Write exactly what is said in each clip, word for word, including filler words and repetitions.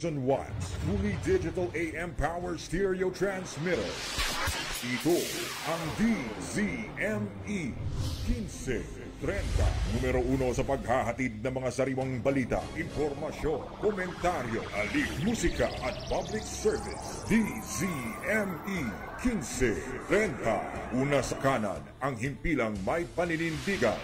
watts, fully digital A M power stereo transmitter. Ito ang D Z M E fifteen thirty, numero uno sa paghahatid ng mga sariwang balita, impormasyon, komentaryo, aliw, musika at public service. D Z M E fifteen thirty, una sa kanan, ang himpilang may paninindigan.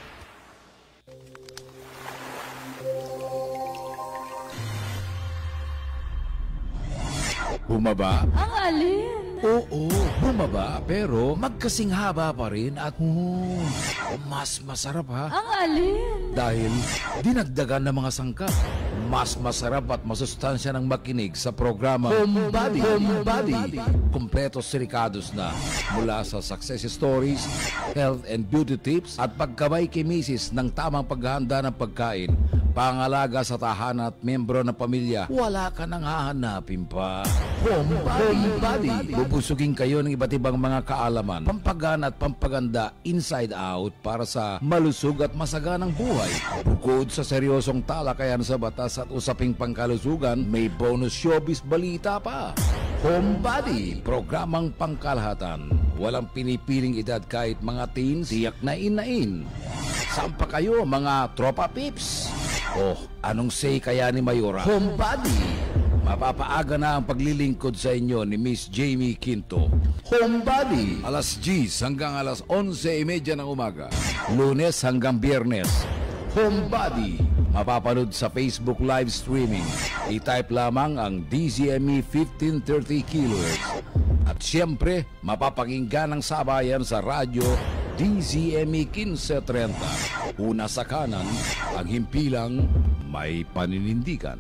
Bumaba? Ang alin? Oo, bumaba pero magkasing haba pa rin at oh, mas masarap ha. Ang alin? Dahil dinagdagan ng mga sangkap. Mas masarap at masustansya ng makinig sa programa Homebody. Homebody. Kompleto sirikados na mula sa success stories, health and beauty tips at pagkabay kay misis ng tamang paghahanda ng pagkain, pangalaga sa tahanan at membro ng pamilya. Wala ka nang hahanapin pa. Homebody. Homebody. Bubusugin kayo ng iba't ibang mga kaalaman, pampagana at pampaganda inside out para sa malusog at masaganang buhay. Bukod sa seryosong talakayan sa batas at usaping pangkalusugan, may bonus showbiz balita pa. Homebody, programang pangkalahatan. Walang pinipiling edad kahit mga teens, tiyak na inain. Sampa kayo mga tropa pips. Oh, anong say kaya ni Mayora? Homebody. Mapapaaga na ang paglilingkod sa inyo ni Miss Jamie Quinto. Homebody. Alas diyes hanggang alas onse trenta ng umaga. Lunes hanggang Biyernes. Homebody. Mapapanood sa Facebook live streaming. I-type lamang ang D Z M E fifteen thirty kilohertz. At siyempre, mapapakinggan ang sabayan sa radyo D Z M E fifteen thirty. Una sa kanan, ang himpilang may paninindigan.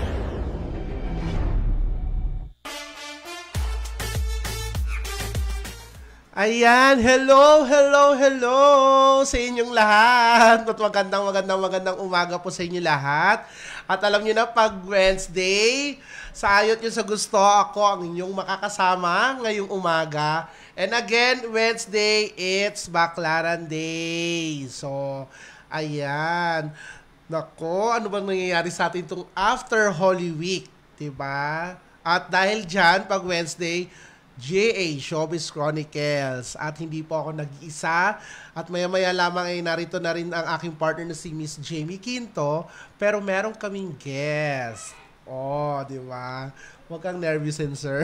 Ayan, hello, hello, hello sa inyong lahat. At magandang, magandang, magandang umaga po sa inyo lahat. At alam niyo na, pag Wednesday, sa ayot niyo sa gusto, ako ang inyong makakasama ngayong umaga. And again, Wednesday, it's Baklaran Day. So, ayan. Nako, ano bang nangyayari sa atin itong after Holy Week, diba? At dahil dyan, pag Wednesday, J A Showbiz Chronicles. At hindi po ako nag-iisa. At maya-maya lamang ay narito na rin ang aking partner na si Miss Jamie Quinto. Pero meron kaming guest. Oh, di ba? Huwag kang nervousin, sir.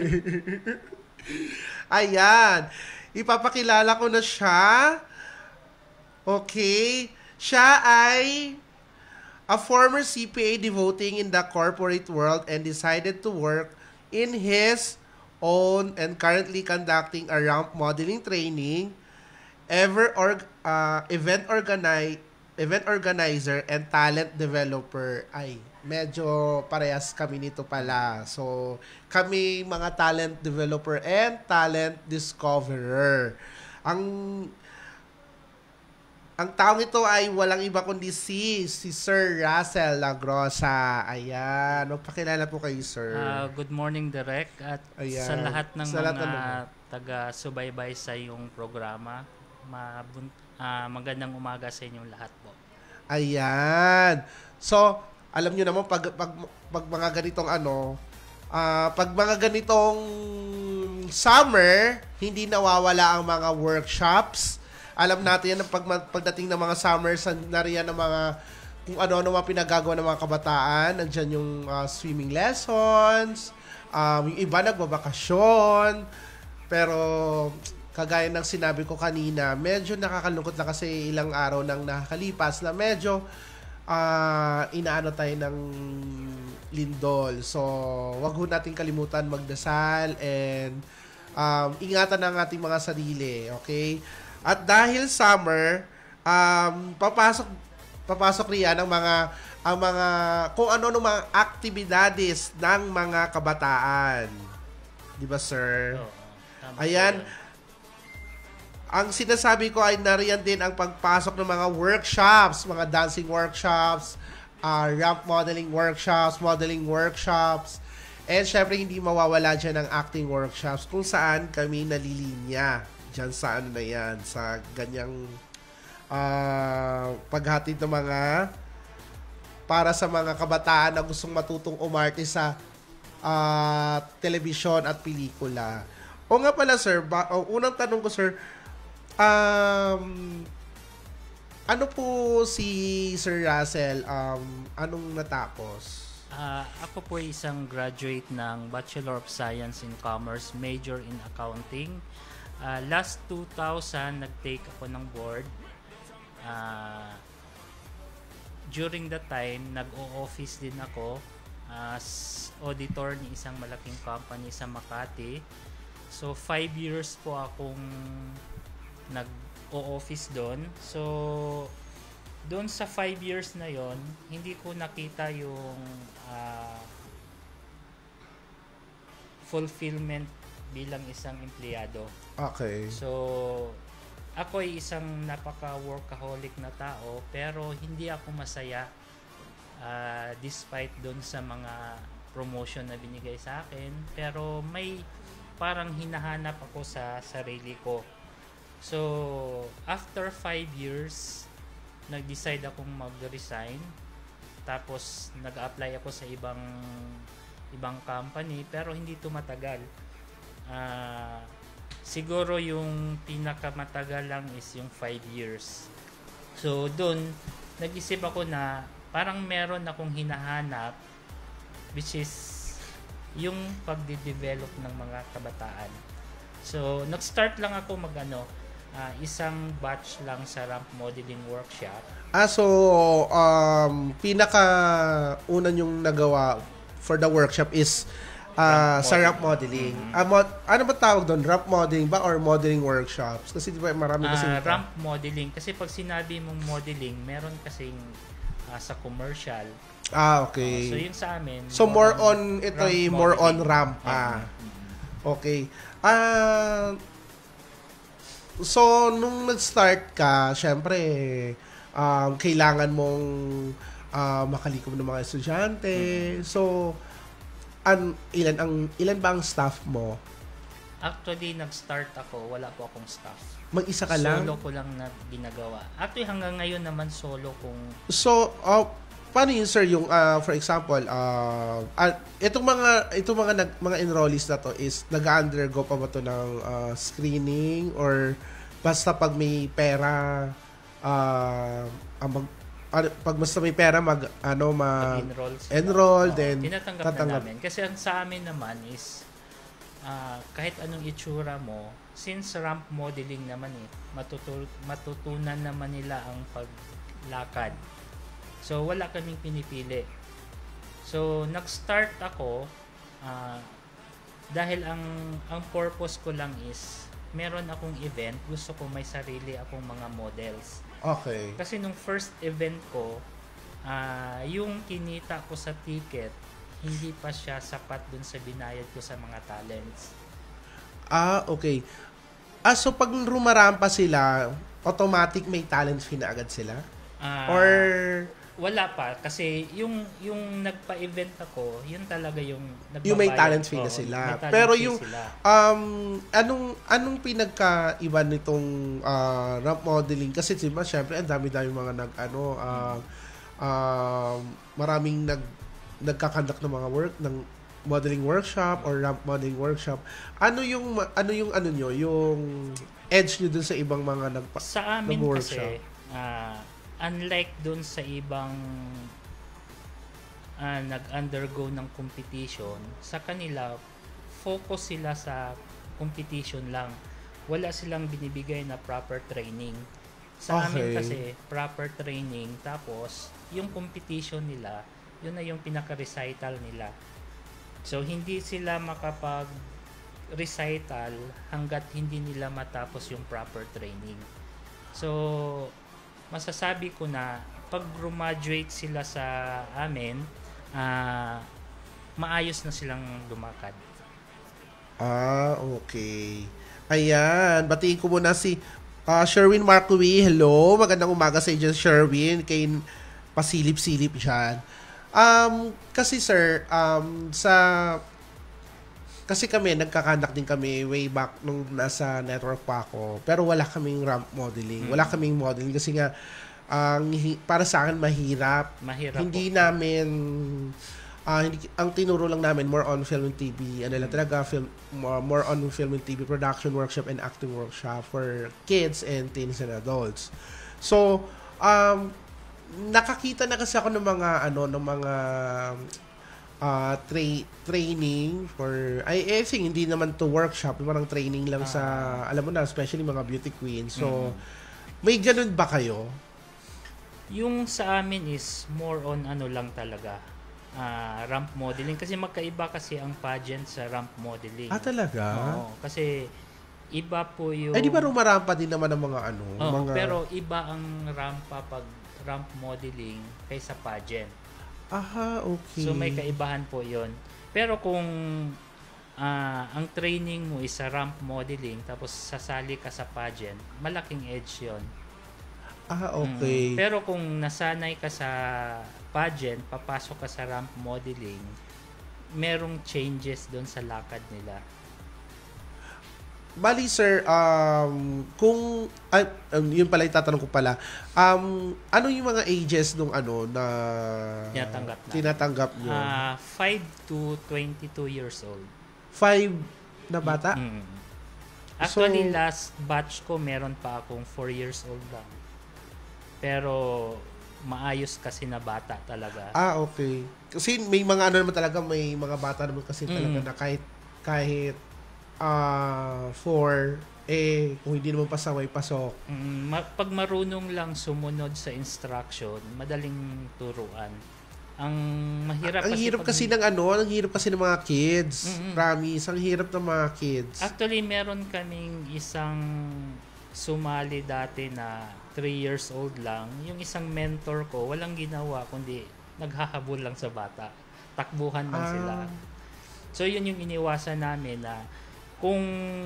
Ayan. Ipapakilala ko na siya. Okay. Siya ay a former C P A devoting in the corporate world and decided to work in his own and currently conducting a ramp modeling training, ever org, uh, event organize, event organizer and talent developer. Ay, medyo parehas kami nito pala. So, kami mga talent developer and talent discoverer. Ang Ang taong ito ay walang iba kundi si, si Sir Russell Lagrosa. Ayan. Magpakilala po kayo, sir. Uh, good morning, Direk. At Ayan. Sa lahat ng sa mga lahat taga-subaybay sa iyong programa, mabun- uh, magandang umaga sa inyong lahat po. Ayan. So, alam nyo naman, pag, pag, pag mga ganitong ano, uh, pag mga ganitong summer, hindi nawawala ang mga workshops. Alam natin yan, pag, pagdating ng mga summers, nariyan ng mga, kung ano-ano mga pinagagawa ng mga kabataan. Nandyan yung uh, swimming lessons, um, yung iba nagbabakasyon. Pero, kagaya ng sinabi ko kanina, medyo nakakalungkot na kasi ilang araw nang nakakalipas na medyo uh, inaano tayo ng lindol. So, wag ho natin kalimutan magdasal and um, ingatan ang ating mga sarili, okay? At dahil summer, um, papasok papasok riyan ang mga ang mga kung ano ng mga aktibidades ng mga kabataan. 'Di ba, sir? Oh, ayan. Ang sinasabi ko ay nariyan din ang pagpasok ng mga workshops, mga dancing workshops, uh, ramp modeling workshops, modeling workshops, and syempre hindi mawawala dyan ang acting workshops kung saan kami nalilinya. Diyan sa ano na yan, sa ganyang uh, paghatid ng mga para sa mga kabataan na gustong matutong umarte sa uh, telebisyon at pelikula. O nga pala, sir, ba, o, unang tanong ko, sir, um, ano po si Sir Russell, um, anong natapos? Uh, ako po isang graduate ng Bachelor of Science in Commerce, major in Accounting. Uh, last two thousand, nag-take ako ng board. Uh, during that time, nag-o-office din ako as auditor ni isang malaking company sa Makati. So, five years po akong nag-o-office doon. So, doon sa five years na yon, hindi ko nakita yung uh, fulfillment bilang isang empleyado. Okay. So, ako ay isang napaka-workaholic na tao, pero hindi ako masaya uh, despite doon sa mga promotion na binigay sa akin. Pero may parang hinahanap ako sa sarili ko. So, after five years, nag-decide akong mag-resign. Tapos, nag-apply ako sa ibang ibang company, pero hindi tumatagal. Uh, siguro yung pinakamatagal lang is yung five years. So, doon, nag-isip ako na parang meron akong hinahanap, which is yung pagde-develop ng mga kabataan. So, nag-start lang ako mag-ano, uh, isang batch lang sa ramp modeling workshop. Ah, so, um, pinaka-una yung nagawa for the workshop is Uh, sa ramp modeling. Mm-hmm. Uh, mod- ano ba tawag doon? Ramp modeling ba or modeling workshops? Kasi di ba marami kasi uh, ramp modeling. Kasi pag sinabi mong modeling, meron kasing uh, sa commercial. Ah, okay. Uh, so, yung sa amin. So, more on, ito ay more on ramp. Ah. Mm-hmm. Okay. Ah, uh, so, nung nag-start ka, syempre, um, kailangan mong uh, makalikom ng mga estudyante. Mm-hmm. So, An, ilan ang ilan ba ang staff mo? Actually, nag-start ako, wala po akong staff. Mag-isa ka lang? Solo ko lang na ginagawa. Actually, hanggang ngayon naman solo kung... So, uh, paano yun, sir, yung, uh, for example, uh, uh, itong mga, itong mga, nag, mga enrollees na to is, nag-undergo pa ba to ng uh, screening or basta pag may pera, uh, ang mag, Uh, pag basta may pera mag ano mag enroll enroll uh, then tinatanggap na namin kasi ang sa amin naman is uh, kahit anong itsura mo, since ramp modeling naman eh matutu- matutunan naman nila ang paglakad, so wala kaming pinipili. So nag-start ako uh, dahil ang ang purpose ko lang is meron akong event, gusto ko may sarili akong mga models. Okay. Kasi nung first event ko, uh, yung kinita ko sa ticket, hindi pa siya sapat dun sa binayad ko sa mga talents. Ah, okay. Ah, so pag rumarampa sila, automatic may talent fee na agad sila? Uh, Or... Wala pa. Kasi yung yung nagpa-event ako, yun talaga yung nagbabayad. Yung may talent fee na sila. Pero yung, sila. um, anong anong pinagkaiba nitong uh, ramp modeling? Kasi diba, syempre, ang dami-dami mga nag, ano, uh, uh, maraming nag, nagkakandak ng mga work, ng modeling workshop or ramp modeling workshop. Ano yung, ano yung, ano nyo, yung edge nyo dun sa ibang mga nagpa, sa amin nag-workshop? Kasi, ah, uh, unlike dun sa ibang uh, nag-undergo ng competition, sa kanila, focus sila sa competition lang. Wala silang binibigay na proper training. Sa okay. amin kasi, proper training, tapos, yung competition nila, yun na yung pinaka-recital nila. So, hindi sila makapag-recital hanggat hindi nila matapos yung proper training. So, masasabi ko na pag graduate sila sa amin, uh, maayos na silang lumakad. Ah, okay. Ayan, batiin ko muna si uh, Sherwin Marcowi. Hello, magandang umaga sa inyo, Sherwin. Kay pasilip-silip dyan. Um, kasi sir, um, sa kasi kami, nagkakandak din kami way back nung nasa network pa ako. Pero wala kaming ramp modeling. Wala kaming modeling kasi nga, ang hi- para sa akin mahirap. Mahirap Hindi po. namin ah, hindi, ang tinuro lang namin more on film and T V. Ano lang talaga film more, more on film and T V production workshop and acting workshop for kids and teens and adults. So, um nakakita na kasi ako ng mga ano ng mga uh, tra- training for I, I think hindi naman to workshop, parang training lang sa alam mo na, especially mga beauty queens. So, may ganun ba kayo? Yung sa amin is more on ano lang talaga, ah, ramp modeling. Kasi magkaiba kasi ang pageant sa ramp modeling. Ah, talaga? Oo, kasi iba po yung... Eh, di ba rumarampa din naman ng mga ano? Oo, mga... pero iba ang rampa pag ramp modeling kaysa pageant. Aha, okay. So may kaibahan po yon. Pero kung ah, ang training mo is sa ramp modeling tapos sasali ka sa pageant, malaking edge yon. Ah, okay. Mm. Pero kung nasanay ka sa pageant, papasok ka sa ramp modeling, merong changes doon sa lakad nila. Bali, sir, um, kung, ay, um, yun pala, itatanong ko pala, um, ano yung mga ages nung ano na Tinatanggap na. tinatanggap nyo? Ah, five to twenty-two years old. Five na bata? Mm. Actually, So- last batch ko, meron pa akong four years old lang. Pero, maayos kasi na bata talaga. Ah, okay. Kasi may mga ano naman talaga, may mga bata naman kasi talaga Mm. na kahit, kahit, ah, four, eh, kung hindi naman pasaway, pasok. Mm, ma- pag marunong lang sumunod sa instruction, madaling turuan. Ang mahirap Ang kasi hirap pag- kasi ng ano, ang hirap kasi ng mga kids. Mm-mm. Promise, ang hirap ng mga kids. Actually, meron kaming isang sumali dati na three years old lang. Yung isang mentor ko, walang ginawa kundi naghahabol lang sa bata. Takbuhan lang Ah. sila. So, yun yung iniwasan namin na kung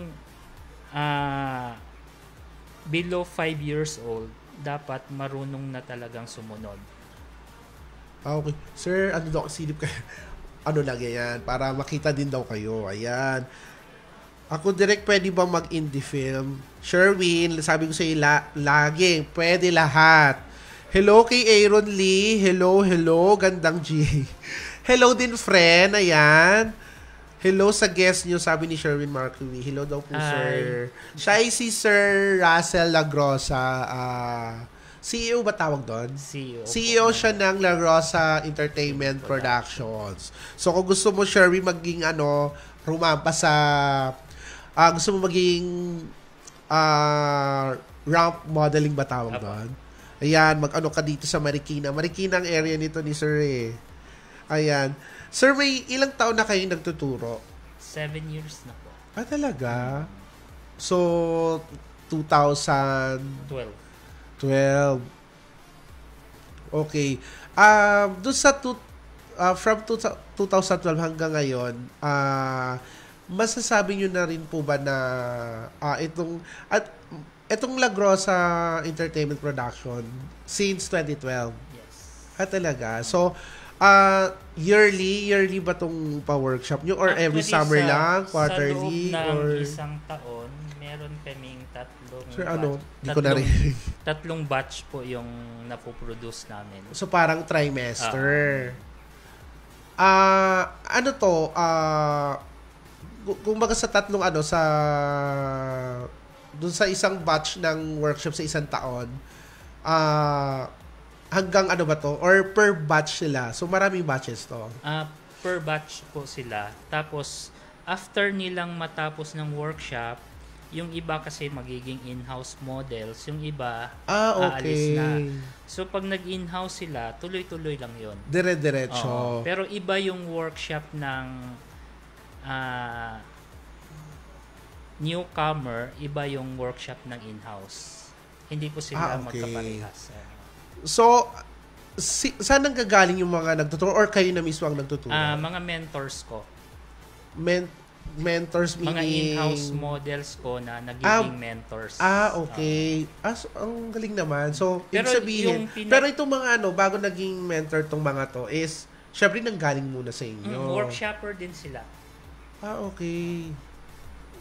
ah, below five years old, dapat marunong na talagang sumunod. Ah, okay. Sir, ano daw, silip kayo? Ano lang yan, para makita din daw kayo. Ayan. Ako direct, pwede ba mag-indie film? Sherwin, sabi ko sa'yo, la- laging, pwede lahat. Hello kay Aaron Lee. Hello, hello, gandang G. Hello din, friend. Ayan. Hello sa guest nyo, sabi ni Sherwin Markley. Hello daw po, Hi. sir. Siya ay si Sir Russell Lagrosa. ah C E O ba tawag doon? C E O. C E O siya ng La Rosa Entertainment Productions. So kung gusto mo, Sherwin, maging ano, rumampa sa ah gusto mo maging ah ramp modeling ba tawag Apo. doon? Ayan, mag-ano ka dito sa Marikina. Marikina ang area nito ni Sir eh. Ayan. Sir, may ilang taon na kayong nagtuturo? Seven years na po. Ah, talaga? So, two thousand Twelve. twelve. Okay. Um, doon sa two, uh, from two, twenty twelve hanggang ngayon, ah masasabi nyo na rin po ba na ah, itong at itong Lagrosa Entertainment Production since twenty twelve? Yes. Ah, talaga. So, ah yearly, yearly ba tong pa-workshop nyo? Or every Actually, summer sa- lang? Quarterly? Sa loob ng Or... isang taon, meron kaming tatlong Sir, batch, ano? Di ko na tatlong, rin. tatlong batch po yung napoproduce namin. So, parang trimester. Ah, ano to? Ah, gu- kung baga sa tatlong ano, sa dun sa isang batch ng workshop sa isang taon, ah, hanggang ano ba to? Or per batch sila? So, maraming batches to. Ah, per batch po sila. Tapos, after nilang matapos ng workshop, yung iba kasi magiging in-house models, yung iba Ah, aalis na. okay. So, pag nag-in-house sila, tuloy-tuloy lang yon. Dire-diretso. Oo. Pero iba yung workshop ng ah, newcomer, iba yung workshop ng in-house. Hindi po Ah, sila okay. magkaparehas. So, si, saan nang gagaling yung mga nagtuturo? Or kayo na mismo ang nagtuturo? Ah, mga mentors ko. Men- mentors meaning... Mga in-house models ko na nagiging Ah, mentors. Ah, okay. Ah, so, ang galing naman. So, ibig Pero sabihin, yung pina- pero itong mga ano, bago naging mentor tong mga to is, syempre nanggaling muna sa inyo. Mm, workshopper din sila. Ah, okay.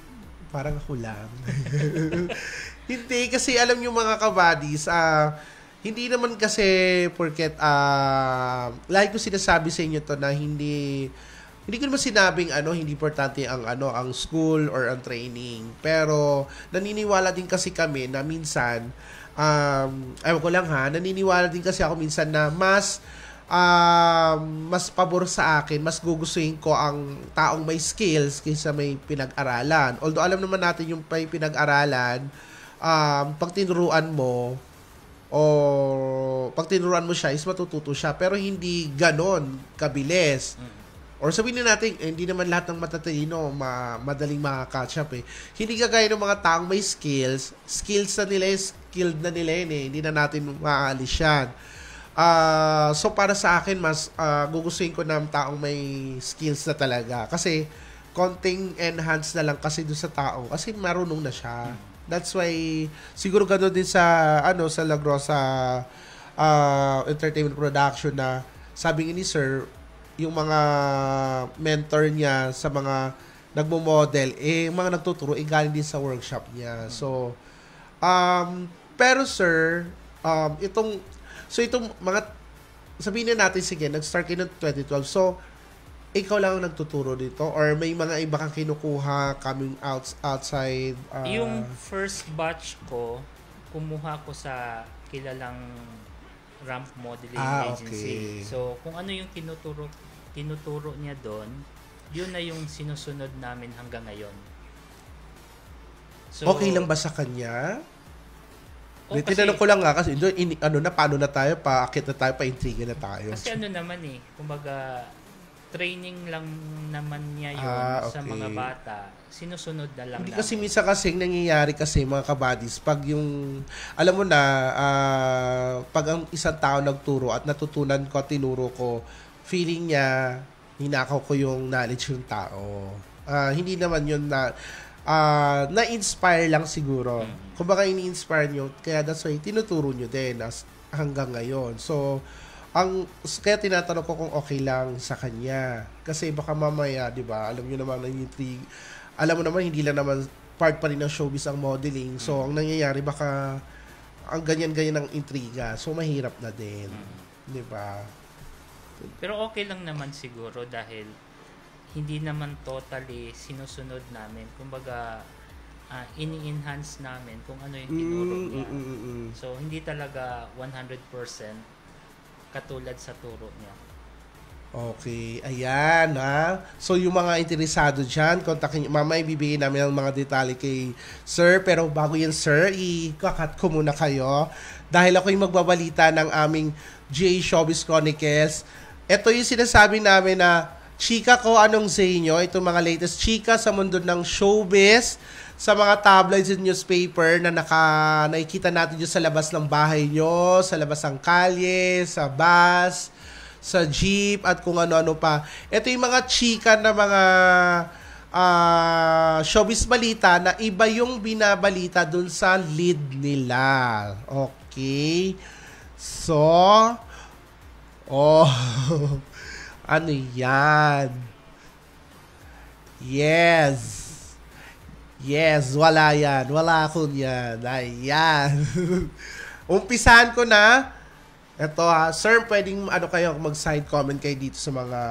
Parang ako lang. Hindi, kasi alam nyo mga kabadis, ah, hindi naman kasi porket uh, like ko sinasabi sa inyo to na hindi hindi ko naman sinabing ano hindi importante ang ano ang school or ang training, pero naniniwala din kasi kami na minsan um ayaw ko lang ha naniniwala din kasi ako minsan na mas um, mas pabor sa akin, mas gugustuhin ko ang taong may skills kaysa may pinag-aralan. Although alam naman natin yung may pinag-aralan, um, pag tinuruan mo o pag tinuruan mo siya is matututo siya, pero hindi ganon kabilis. Or sabihin natin, eh, hindi naman lahat ng matatalino ma madaling makaka-catch up eh. Hindi kagaya ng mga taong may skills, skills na nila, skilled na nila yun eh. Hindi na natin maaalis yan. Uh, so para sa akin, mas uh, gugustuhin ko ng taong may skills na talaga. Kasi konting enhance na lang kasi doon sa tao. Kasi marunong na siya. That's why, siguro gano'n din sa, ano, sa Lagrosa uh, Entertainment Production na sabi ni Sir, yung mga mentor niya sa mga nagmo-model, eh, mga nagtuturo, eh, galing din sa workshop niya. So, um, pero Sir, um, itong, so itong mga, sabihin na natin, sige, nag-start kayo ng twenty twelve. So, ikaw lang ang nagtuturo dito? Or may mga iba kang kinukuha coming out, outside? Uh, yung first batch ko, kumuha ko sa kilalang ramp modeling ah, agency. Okay. So, kung ano yung tinuturo, tinuturo niya doon, yun na yung sinusunod namin hanggang ngayon. So, okay lang ba sa kanya? Oh, Di, tinanong ko lang nga kasi doon, in, ano na, paano na tayo, paakit na tayo, pa-intriga na tayo. Kasi ano naman eh, kumbaga, training lang naman niya yun Ah, okay. sa mga bata. Sinusunod na lang Hindi namin. kasi minsan kasi nangyayari kasi mga kabadis, pag yung, alam mo na, uh, pag ang isang tao nagturo at natutunan ko, tinuro ko, feeling niya, hinakaw ko yung knowledge yung tao. Uh, hindi naman yun na, uh, na-inspire lang siguro. Mm-hmm. Kung baka ini-inspire nyo, kaya that's why tinuturo nyo din as, hanggang ngayon. So, ang kaya tinatanong ko kung okay lang sa kanya. Kasi baka mamaya, di ba, alam nyo naman, intrigue, alam mo naman, hindi lang naman part pa rin ng showbiz ang modeling. So, ang nangyayari, baka ang ganyan-ganyan ng intriga. So, mahirap na din. Mm-hmm. Di ba? Pero okay lang naman siguro dahil hindi naman totally sinusunod namin. Kumbaga, uh, ini-enhance namin kung ano yung tinuro niya. Mm, mm, mm, mm. So, hindi talaga one hundred percent katulad sa turo niya. Okay, ayan ha. So yung mga interesado dyan, kontakin nyo. Mamaya ibibigay namin ang mga detalye kay Sir. Pero bago yan Sir, i-kakat ko muna kayo. Dahil ako yung magbabalita ng aming G A Showbiz Chronicles. Ito yung sinasabi namin na chika ko anong say nyo. Itong mga latest chika sa mundo ng showbiz. Sa mga tabloids and newspaper na naka, nakikita natin dyan sa labas ng bahay nyo, sa labas ng kalye, sa bus, sa jeep, at kung ano-ano pa. Ito yung mga chika na mga uh, showbiz balita na iba yung binabalita dun sa lead nila. Okay? So, oh, ano yan? Yes. Yes, wala yan. Wala akong yan. Ayan. Umpisahan ko na. Ito ha. Sir, pwedeng ano kayo mag-side comment kayo dito sa mga...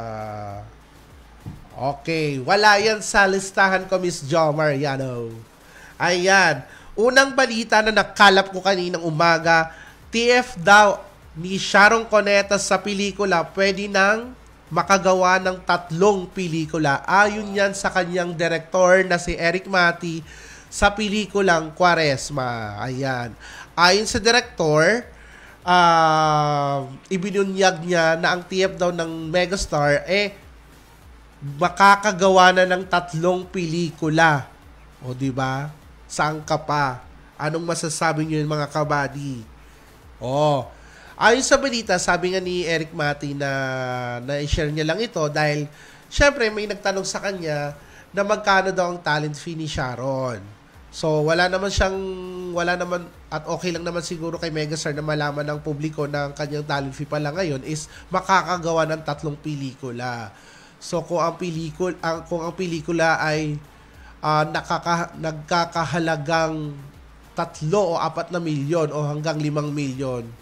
Okay. Wala yan sa listahan ko, Miss Jo Mariano. Ayan. Unang balita na nakalap ko kaninang umaga. T F daw ni Sharon Cuneta sa pelikula pwede nang makagawa ng tatlong pelikula. Ayon yan sa kanyang director na si Eric Mati sa pelikulang Quaresma. Ayan. Ayon sa director, uh, ibinunyag niya na ang T F daw ng megastar eh makakagawa na ng tatlong pelikula. O di ba? Saan ka pa? Anong masasabi niyo mga kabady? Oh, ayon sa balita, sabi nga ni Eric Mati na na-share niya lang ito dahil syempre may nagtanong sa kanya na magkano daw ang talent fee ni Sharon. So wala naman siyang, wala naman, at okay lang naman siguro kay Megastar na malaman ng publiko na ang kanyang talent fee pala ngayon is makakagawa ng tatlong pelikula. So kung ang pelikula, ang, kung ang pelikula ay uh, nakaka, nagkakahalagang tatlo o apat na milyon o hanggang limang milyon,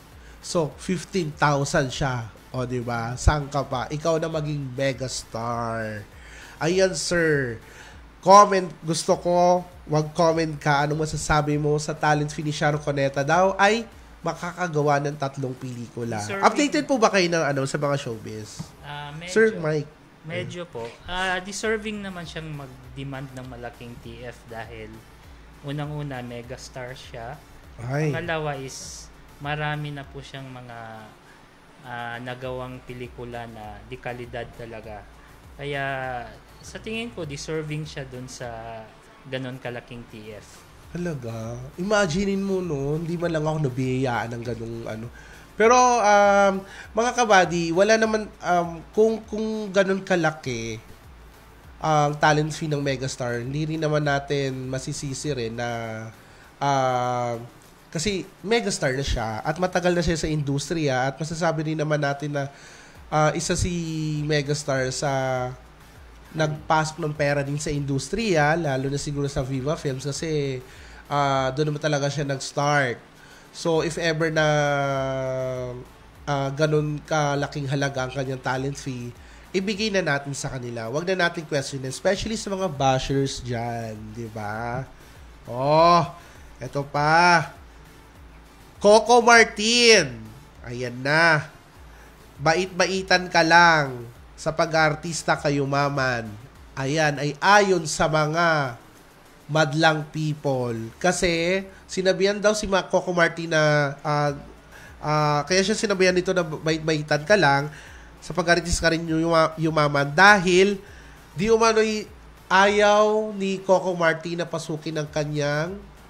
So, fifteen thousand siya. O, di ba? Saan ka pa? Ikaw na maging megastar. Ayan, sir. Comment. Gusto ko, wag comment ka. Anong masasabi mo sa talent fee ni Sharon Cuneta daw ay makakagawa ng tatlong pelikula. Sir, Updated po ba kayo ng ano, sa mga showbiz? Ah, medyo, Sir Mike. Medyo po. Ah, deserving naman siyang mag-demand ng malaking T F dahil unang-una, megastar siya. Ay. Pangalawa is marami na po siyang mga uh, nagawang pelikula na di kalidad talaga. Kaya sa tingin ko, deserving siya dun sa ganon kalaking T F. Talaga? Imaginein mo no, hindi man lang ako nabiyayaan ng ganung ano. Pero um, mga kabady, wala naman um, kung kung ganun kalaki ang talent fee ng megastar, hindi rin naman natin masisisi rin na uh, kasi megastar na siya at matagal na siya sa industriya at masasabi rin naman natin na uh, isa si megastar sa nagpasok ng pera din sa industriya, lalo na siguro sa Viva Films kasi uh, doon naman talaga siya nag-start. So if ever na uh, ganun kalaking halaga ang kanyang talent fee, ibigay na natin sa kanila. Huwag na natin question, especially sa mga bashers dyan, di ba? Oh, eto pa. Coco Martin. Ayan na. Bait-baitan ka lang sa pag-artista kayo, maman. Ayan, ay ayon sa mga madlang people. Kasi, sinabihan daw si Coco Martin na, uh, uh, kaya siya sinabihan nito na bait-baitan ka lang, sa pag-artista ka rin yumaman dahil di umano'y ayaw ni Coco Martin na pasukin ang kanyang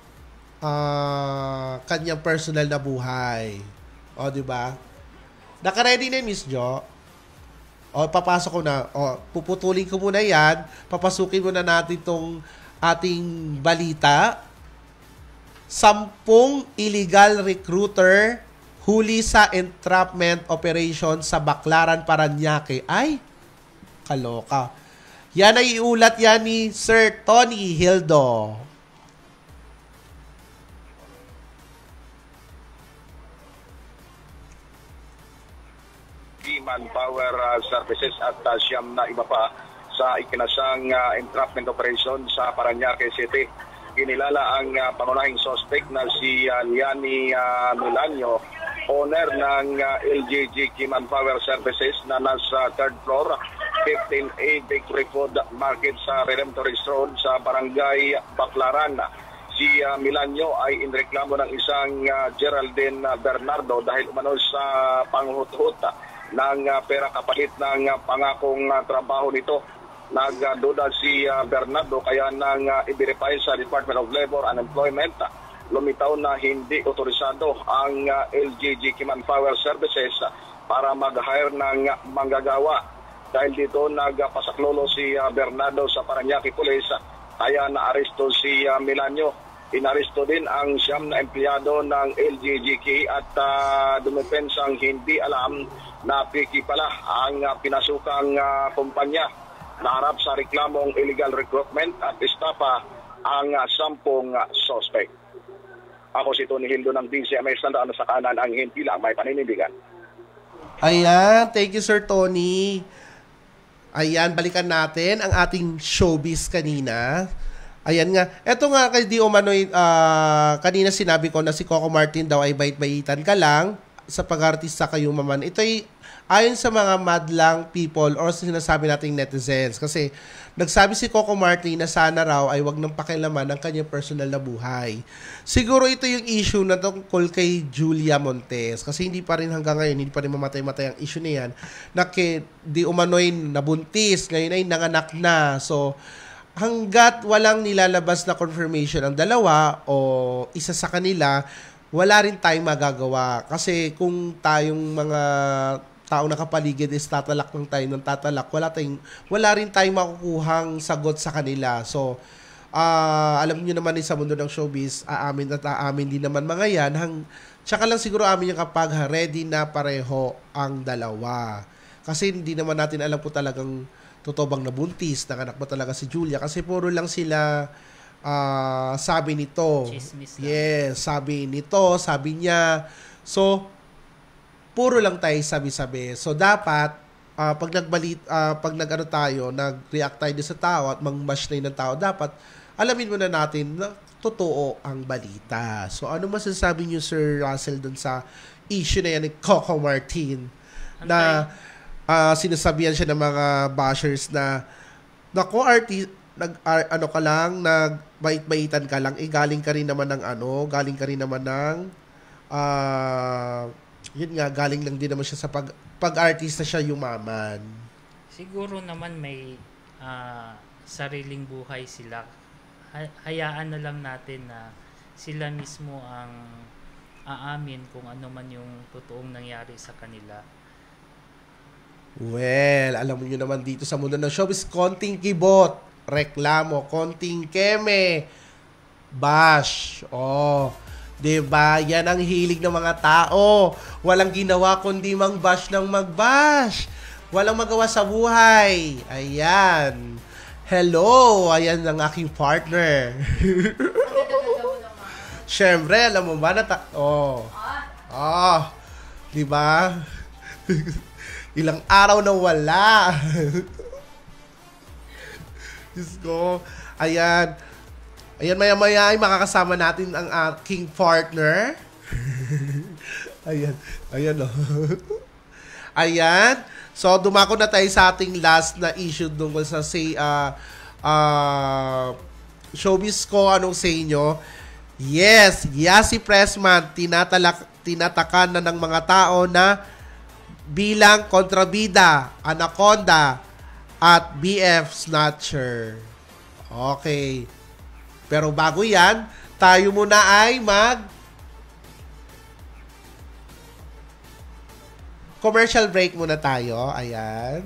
uh, kanyang personal na buhay. O, di ba? Naka-ready na Miss Jo? O, papasok ko na. O, puputulin ko muna yan. Papasukin muna natin tong ating balita. Sampung illegal recruiter huli sa entrapment operation sa Baclaran, Parañaque. Ay, kaloka. Yan ay iulat yan ni Sir Tony Hildo. Manpower uh, Services at uh, siyam na iba pa sa ikinasang uh, entrapment operation sa Parañaque City. Kinilala ang uh, pangunahing suspect na si uh, Liani uh, Milanio, owner ng uh, L J G K Manpower Services na nasa third floor, fifteen A Bakery Food Market sa Redemptorist Road sa Barangay Baclaran. Si uh, Milanio ay inreklamo ng isang uh, Geraldine uh, Bernardo dahil umano sa panghut-hut ng uh, pera kapalit ng uh, pangakong uh, trabaho nito. Nagduda si uh, Bernardo kaya nang uh, i-verify sa Department of Labor and Employment, lumitaw na hindi otorisado ang uh, L J G K Manpower Services para mag-hire ng uh, manggagawa. Dahil dito nagpasaklolo si uh, Bernardo sa Parañaque Police, kaya naaresto si uh, Milanio. Inaresto din ang siyam na empleyado ng L J G K at uh, dumipensang hindi alam na piki pala ang uh, pinasukang uh, kumpanya. Naharap sa reklamong illegal recruitment at estafa ang uh, sampung uh, suspect. Ako si Tony Hildo ng D C M S, tandaan sa kanan ang hindi lang may paninindigan. Ayan, thank you Sir Tony. Ayan, balikan natin ang ating showbiz kanina. Ayan nga, eto nga kay Di Umano'y uh, kanina sinabi ko na si Coco Martin daw ay bait-baitan ka lang sa pag-artista kayo maman. Ito ay ayon sa mga madlang people or sinasabi nating netizens. Kasi nagsabi si Coco Martin na sana raw ay wag nang pakialaman ang kanyang personal na buhay. Siguro ito yung issue na tungkol kay Julia Montes. Kasi hindi pa rin hanggang ngayon, hindi pa rin mamatay-matay ang issue na yan. Na kay Di Umano'y nabuntis, ngayon ay nanganak na. So, hanggat walang nilalabas na confirmation ang dalawa o isa sa kanila, wala rin tayong magagawa. Kasi kung tayong mga tao nakapaligid is tatalak ng tayo ng tatalak, wala, tayong, wala rin tayong makukuhang sagot sa kanila. So, uh, alam niyo naman sa mundo ng showbiz, aamin at aamin din naman mga yan. Hang, tsaka lang siguro amin yung kapag ready na pareho ang dalawa. Kasi hindi naman natin alam po talagang totoo bang nabuntis, nanganak ba talaga si Julia. Kasi puro lang sila uh, sabi nito. Chismis lang. Yes, sabi nito, sabi niya. So, puro lang tayo sabi-sabi. So dapat uh, pag nagbalit uh, pag nag-ano tayo, nag-react tayo sa tao at mang-bash na ng tao, dapat alamin muna natin na totoo ang balita. So ano masasabi niyo, Sir Russell, dun sa issue na yan ni Coco Martin na uh, sinasabihan siya ng mga bashers na naku, artist, nag ar, ano ka lang, nagbait-baitan ka lang, eh galing ka rin naman ng ano, galing ka rin naman ng uh, yun nga, galing lang din naman siya sa pag, pag-artista siya yumaman. Siguro naman may uh, sariling buhay sila. Hay- hayaan na lang natin na sila mismo ang aamin kung ano man yung totoong nangyari sa kanila. Well, alam mo nyo naman dito sa mundo ng showbiz, konting kibot, reklamo, konting keme, bash. Oh, diba? Yan ang hilig ng mga tao. Walang ginawa kundi mang bash ng mag-bash. Walang magawa sa buhay. Ayan. Hello, ayan ang aking partner. Siyempre, alam mo ba na ta- oh. Ah, diba? Ilang araw na wala. Diyos ko. Ayan. Ayan, maya-maya ay makakasama natin ang aking partner. Ayan. Ayan, oh. Ayan. So, dumako na tayo sa ating last na issue tungkol sa say, uh, uh, showbiz ko. Anong say nyo? Yes, Yasi Pressman, tinatalak, tinatakan na ng mga tao na bilang kontrabida, anaconda, at B F snatcher. Okay. Pero bago yan, tayo muna ay mag commercial break muna tayo. Ayan.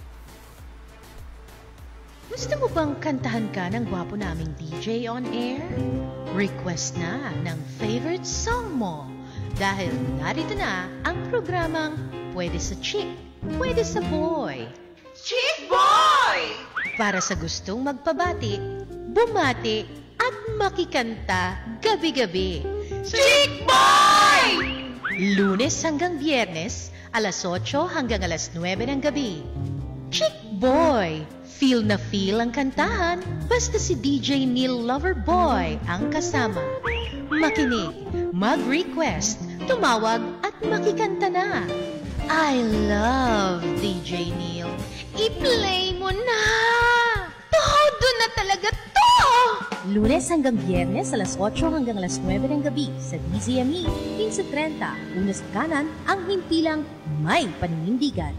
Gusto mo bang kantahan ka ng gwapo naming D J on air? Request na ng favorite song mo. Dahil narito na ang programang pwede sa chick, pwede sa boy. Chick Boy! Para sa gustong magpabati, bumati, at makikanta gabi-gabi. Chick Boy! Lunes hanggang Biyernes, alas otso hanggang alas nuwebe ng gabi. Chick Boy! Feel na feel ang kantahan, basta si D J Neil Loverboy ang kasama. Makinig, mag-request, tumawag at makikanta na. I love D J Neil. I-play mo na! Todo na talaga to! Lunes hanggang Biyernes, alas otso hanggang alas nuwebe ng gabi sa D Z M E fifteen thirty. Una sa kanan, ang himpilang may paninindigan.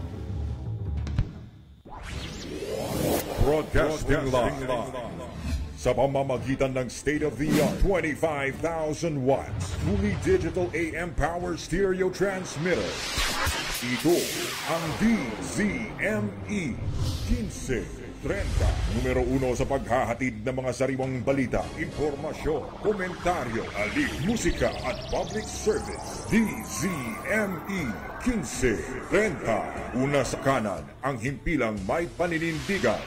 Broadcasting live sa pamamagitan ng state-of-the-art twenty-five thousand watts fully digital A M power stereo transmitter. Ito ang D Z M E fifteen thirty, numero uno sa paghahatid ng mga sariwang balita, impormasyon, komentaryo, alik, musika at public service. D Z M E fifteen thirty, una sa kanan, ang himpilang may paninindigan.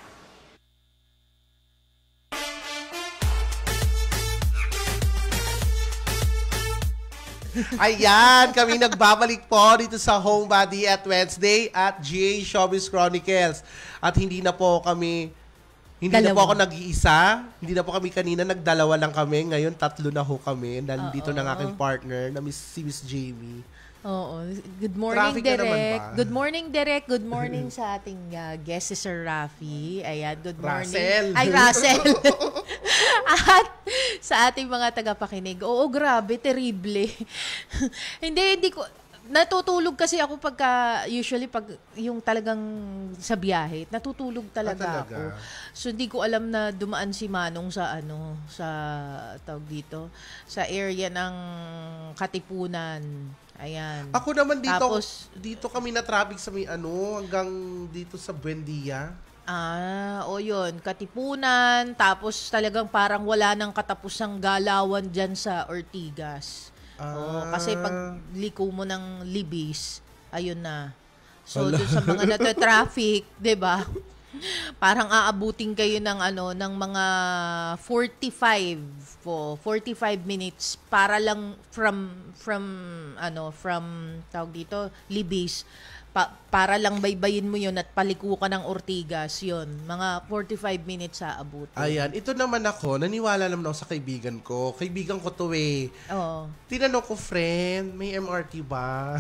Ayan, kami nagbabalik po dito sa Homebody at Wednesday at G A Showbiz Chronicles. At hindi na po kami, hindi Dalawa. na po ako nag-iisa. Hindi na po kami kanina, nagdalawa lang kami. Ngayon, tatlo na ho kami. Nandito ng aking partner, na Miss, si Miss Jamie. Oo. Good morning, Derek. Good morning, Derek. Good morning sa ating uh, guest, si Sir Rafi. Ayan, good morning. Russell. Ay, Russell. At sa ating mga tagapakinig, oo, grabe, terrible. hindi, hindi ko, natutulog kasi ako pagka, usually pag yung talagang sa biyahe, natutulog talaga, ah, talaga ako. So, hindi ko alam na dumaan si Manong sa ano, sa, tawag dito, sa area ng Katipunan. Ayan. Ako naman dito, Tapos, dito kami na traffic sa may ano, hanggang dito sa Buendia. Ah, o yun, Katipunan, tapos talagang parang wala nang katapusang galawan dyan sa Ortigas. Ah. Oh, kasi pag liko mo ng Libis, ayun na. So, doon sa mga nata-traffic, 'di ba? Parang aabutin kayo ng ano ng mga forty-five po, forty-five minutes para lang from from ano from tawag dito, Libis. Pa, para lang baybayin mo yun at paliko ka ng Ortigas, yun. Mga forty-five minutes sa abot. Ayan, ito naman ako, naniwala naman ako sa kaibigan ko. Kaibigan ko to eh. Oo. Tinanong ko, friend, may M R T ba?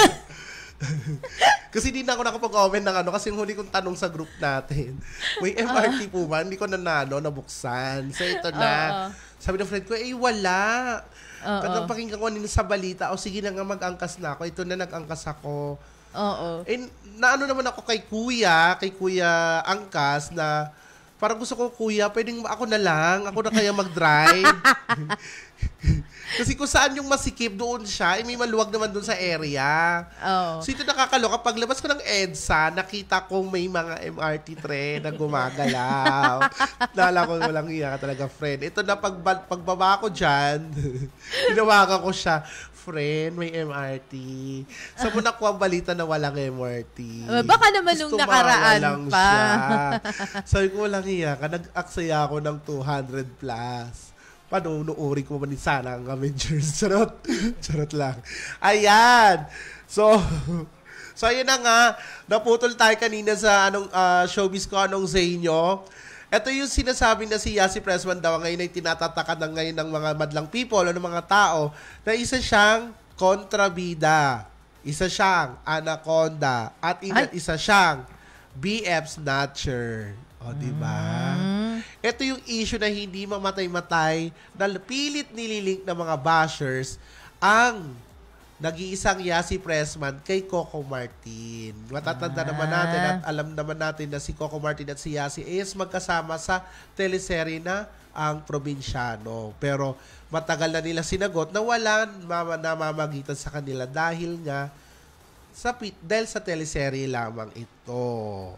Kasi di na ako nakapag-comment ng ano, kasi yung huli kong tanong sa group natin, may M R T po ba? Hindi ko na nano, nabuksan. So ito na. Oo. Sabi ng friend ko, eh wala. Oo. Kaya pakinggan ko nila sa balita, o sige na nga mag-angkas na ako. Ito na, nag-angkas ako. Oo. Eh, naano naman ako kay kuya, kay kuya Angkas na parang gusto ko, kuya, pwedeng ako na lang, ako na kaya mag-drive. Kasi kung saan yung masikip, doon siya, eh, may maluwag naman doon sa area. Oo. So ito nakakaloka, paglabas ko ng EDSA, nakita kong may mga M R T train na gumagalaw. Nala ko, walang iya ka talaga, friend. Ito na, pag, pagbaba ko dyan, tinawagan ko siya, friend, may M R T. Sa mo nakuha balita na walang M R T. Uh, baka naman nung nakaraan lang pa. Siya. Sabi ko, walang iya ka. Nag-aksaya ako ng two hundred plus. Panunuuri ko man sana ang Avengers. Charot. Charot lang. Ayan. So, so ayun na nga. Naputol tayo kanina sa anong uh, showbiz ko, anong Zaynyo. Ito yung sinasabi na si Yasi Pressman daw ngayon ay tinatatakan ng ngayon ng mga madlang people o ng mga tao na isa siyang kontrabida, isa siyang anaconda, at ina- isa siyang B F snatcher. O, diba? Mm. Ito yung issue na hindi mamatay-matay na pilit nililink ng mga bashers ang nag-iisang Yasi Pressman kay Coco Martin. Matatanda ah. naman natin at alam naman natin na si Coco Martin at si Yasi is magkasama sa teleserye na Ang Probinsyano. Pero matagal na nila sinagot na wala namamagitan sa kanila dahil nga sa, dahil sa teleserye lamang ito.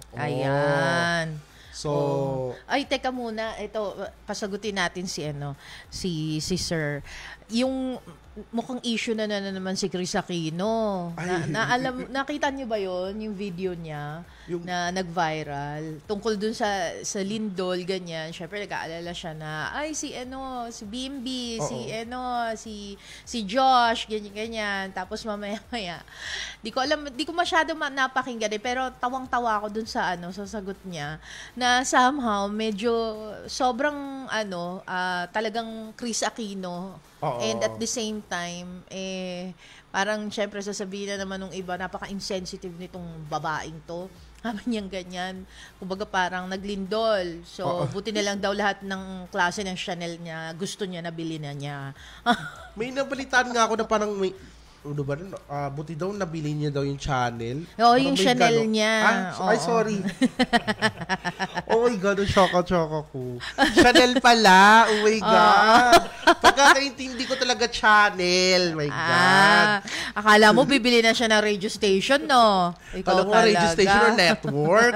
Ayan. Oh. So, oh. Ay, teka muna. Ito, pasagutin natin si ano, si si Sir. Yung mukhang issue na, na, na naman si Chris Aquino. Na, na alam, nakita niyo ba yon yung video niya yung, na nag-viral tungkol dun sa sa Lindol ganyan. Syempre nag-aalala siya na ay si ano, si Bimbi, si ano, si si Josh, ganyan ganyan. Tapos mamaya-maya. Di ko alam, di ko masyado napakinggan eh, pero tawang-tawa ako dun sa ano, sa sagot niya na somehow medyo sobrang ano, uh, talagang Chris Aquino. Oo. And at the same time, eh, parang syempre sasabihin na naman ng iba, napaka-insensitive nitong babaeng to. Haman niyang ganyan. Kumbaga parang naglindol. So, Oo. buti na lang daw lahat ng klase ng Chanel niya, gusto niya, nabili na niya. May nabalitaan nga ako na parang may, ano ba rin, uh, buti daw nabili niya daw yung Chanel. Oo, yung Chanel gano. niya. Ah, ay, sorry. Oh my God, choka-choka ko. Chanel pala. Oh my God. Pagkakaintindi ko talaga Chanel. My God. Ah, akala mo bibili na siya ng radio station, no? Ikaw Alam mo, talaga. radio station or network?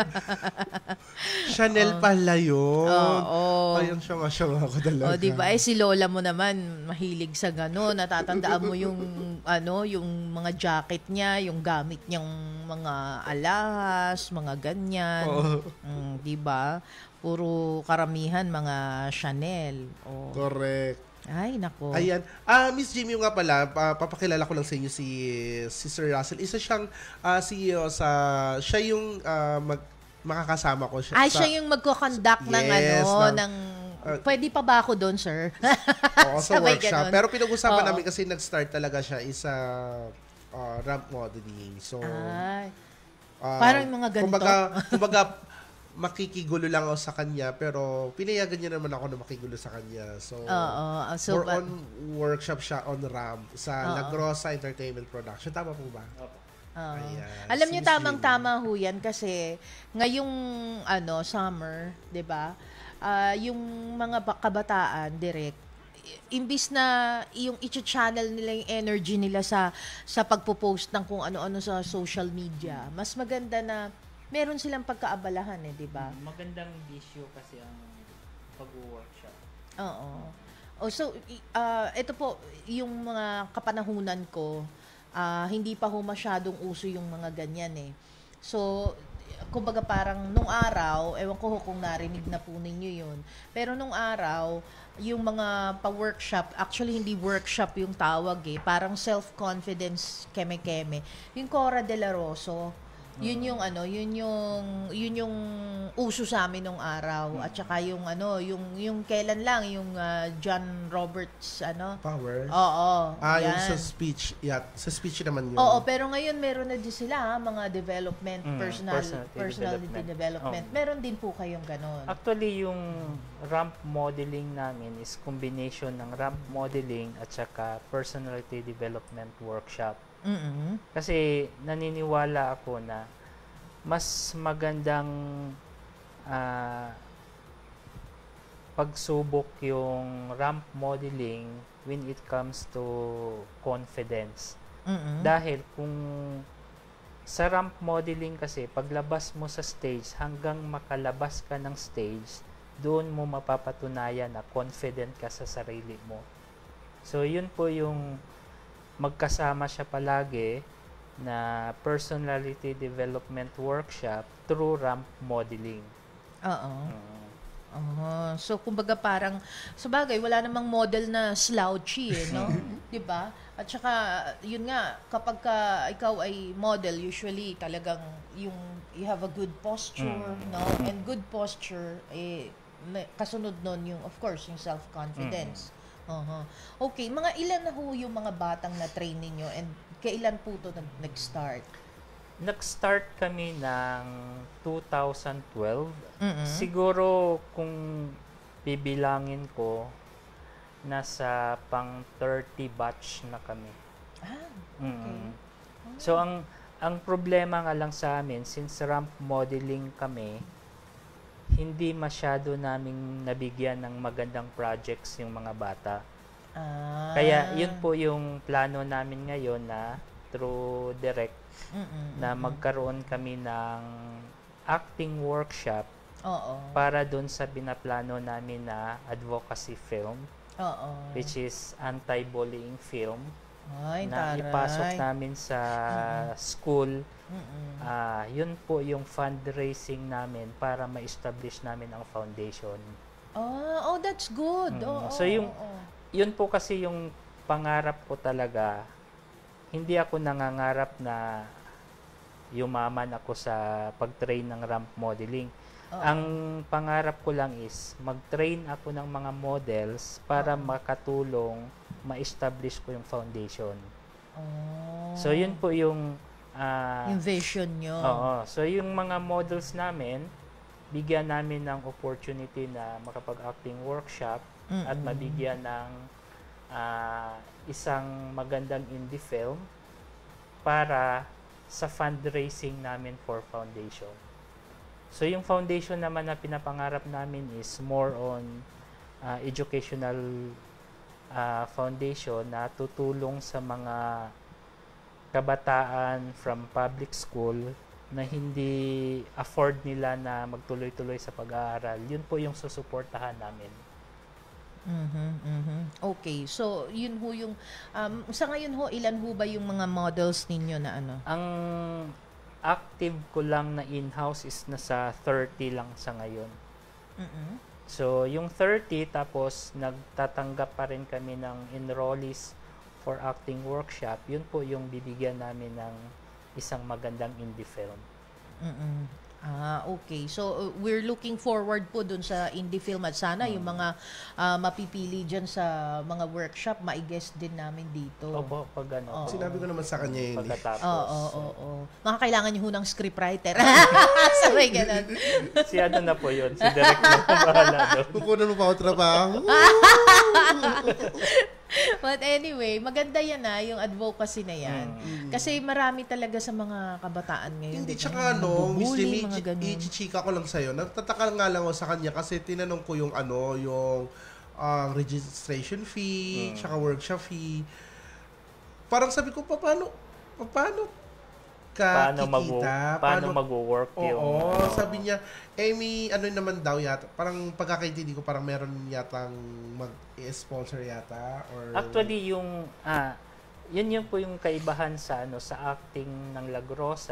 Chanel oh. pala yun. Oo. Oh, oh. Ayun, syanga-syanga ako talaga. O, oh, diba? Eh, si Lola mo naman, mahilig sa gano'n. Natatandaan mo yung, ano, yung mga jacket niya, yung gamit niyang mga alahas, mga ganyan. Oh. Mm, diba? Puro karamihan, mga Chanel. Oh. Correct. Ay, nako. Ayan. Ah, Miss Jimmy nga pala, uh, papakilala ko lang sa inyo si, si Sir Russell. Isa siyang uh, C E O sa, siya yung uh, mag, makakasama ko. Siya, Ay, sa, siya yung magko-conduct yes, ng ano, ng, ng Uh, pwede pa ba ako doon, sir? Oo, sa workshop. Ganun. Pero pinag-usapan Oo. namin kasi nag-start talaga siya isa uh, ramp modeling. So, Ay. Uh, parang mga ganito. Kumbaga, kumbaga, makikigulo lang ako sa kanya, pero pinayagan niya naman ako na makigulo sa kanya. So, Oo, so more but, on workship siya on ramp sa Oo. Lagrosa Entertainment Production. Tama po ba? Oo. Uh, Ayan. Alam si niyo tamang-tama ho yan kasi ngayong ano, summer, 'di ba? Uh, yung mga kabataan direct imbis na yung i-channel nila yung energy nila sa sa pagpo-post ng kung ano-ano sa social media, mas maganda na meron silang pagkaabalahan eh, 'di ba? Magandang issue kasi ang pag-workshop. Oo. Oh, so uh, ito po yung mga kapanahunan ko, uh, hindi pa ho masyadong uso yung mga ganyan eh. So kumbaga parang nung araw, ewan ko kung narinig na po ninyo yun, pero nung araw, yung mga pa-workshop, actually hindi workshop yung tawag eh, parang self-confidence keme-keme. Yung Cora De La Rosa, yun yung ano, yun yung yun yung uso sa amin nung araw. At saka yung ano, yung yung kailan lang yung uh, John Roberts ano? Power. Oo. Ah, yan. yung sa speech. Yeah, sa speech naman yun. Oo, pero ngayon meron na din sila ha, mga development, Mm, personal, personality personality development. development. Meron din po kayong ganon. Actually, yung ramp modeling namin is combination ng ramp modeling at saka personality development workshop. Mm-mm. Kasi naniniwala ako na mas magandang ah, pagsubok yung ramp modeling when it comes to confidence. Mm-mm. Dahil kung sa ramp modeling kasi, paglabas mo sa stage, hanggang makalabas ka ng stage, doon mo mapapatunayan na confident ka sa sarili mo. So, yun po yung magkasama siya palagi na personality development workshop through ramp modeling. Oo. Mm. Oh, so kumbaga parang sa bagay wala namang model na slouchy eh, no? 'Di ba? At saka yun nga kapag ka ikaw ay model, usually talagang yung you have a good posture, Mm. no? And good posture eh na- kasunod nun yung of course yung self-confidence. Uh-huh. Okay, mga ilan na ho yung mga batang na train ninyo and kailan po to nag- nag-start? Nag-start kami ng two thousand twelve. Mm-mm. Siguro kung bibilangin ko, nasa pang thirty batch na kami. Ah, Mm. So ang ang problema nga lang sa amin, since ramp modeling kami, hindi masyado naming nabigyan ng magandang projects yung mga bata. ah. Kaya yun po yung plano namin ngayon na through direct Mm-mm. na magkaroon kami ng acting workshop Oo. para doon sa binaplano namin na advocacy film, Oo. which is anti-bullying film, Ay, na taray. ipasok namin sa school. Mm-mm. Ah, yun po yung fundraising namin para ma-establish namin ang foundation. Ah, oh, that's good. Mm. Oo, So, yung- oo, oo. Yun po kasi yung pangarap ko talaga. Hindi ako nangangarap na yumaman ako sa pag-train ng ramp modeling. Oo. Ang pangarap ko lang is mag-train ako ng mga models para makatulong ma-establish ko yung foundation. Oh. So, yun po yung ah, Yung vision nyo. oo. So, yung mga models namin, bigyan namin ng opportunity na makapag-acting workshop at Mm-mm. mabigyan ng ah, isang magandang indie film para sa fundraising namin for foundation. So, yung foundation naman na pinapangarap namin is more on ah, educational ah, foundation na tutulong sa mga kabataan from public school na hindi afford nila na magtuloy-tuloy sa pag-aaral. Yun po yung susuportahan namin. Mhm, mhm. Okay. So, yun ho yung um, sa ngayon ho ilan ho ba yung mga models ninyo na ano? Ang active ko lang na in-house is nasa thirty lang sa ngayon. Mhm. So, yung thirty, tapos nagtatanggap pa rin kami ng enrollees for acting workshop. Yun po yung bibigyan namin ng isang magandang indie film. Mhm. Ah, okay. So, uh, we're looking forward po dun sa indie film at sana yung mga ah, mapipili dyan sa mga workshop, ma-guest din namin dito. Opo, pag ano, Oo. Sinabi ko naman sa kanya yun. eh. pagkatapos. Oo, oo, oo. Mga kailangan nyo ho ng scriptwriter. Sabay ganun. Si ano na po yun, si Direk na po bahala doon. Kukunan mo pa ako trabaho. But anyway, maganda yan na yung advocacy na yan. Mm. Kasi marami talaga sa mga kabataan ngayon. Hindi, di ba? tsaka ano, Miss Nabubully, Demi, mga ganun. i-chika ko lang sa'yo. Nagtataka nga lang ako sa kanya kasi tinanong ko yung ano, yung ah, registration fee, Mm. tsaka workshop fee. Parang sabi ko, pa- paano, pa- paano ka Paano mag kikita? paano mag-work yung Oo, ano, sabi niya, eh may ano naman daw yata, parang pagkakaintindi ko parang meron yatang mag-sponsor yata or Actually, yung ah, yun yung po yung kaibahan sa ano sa acting ng Lagrosa.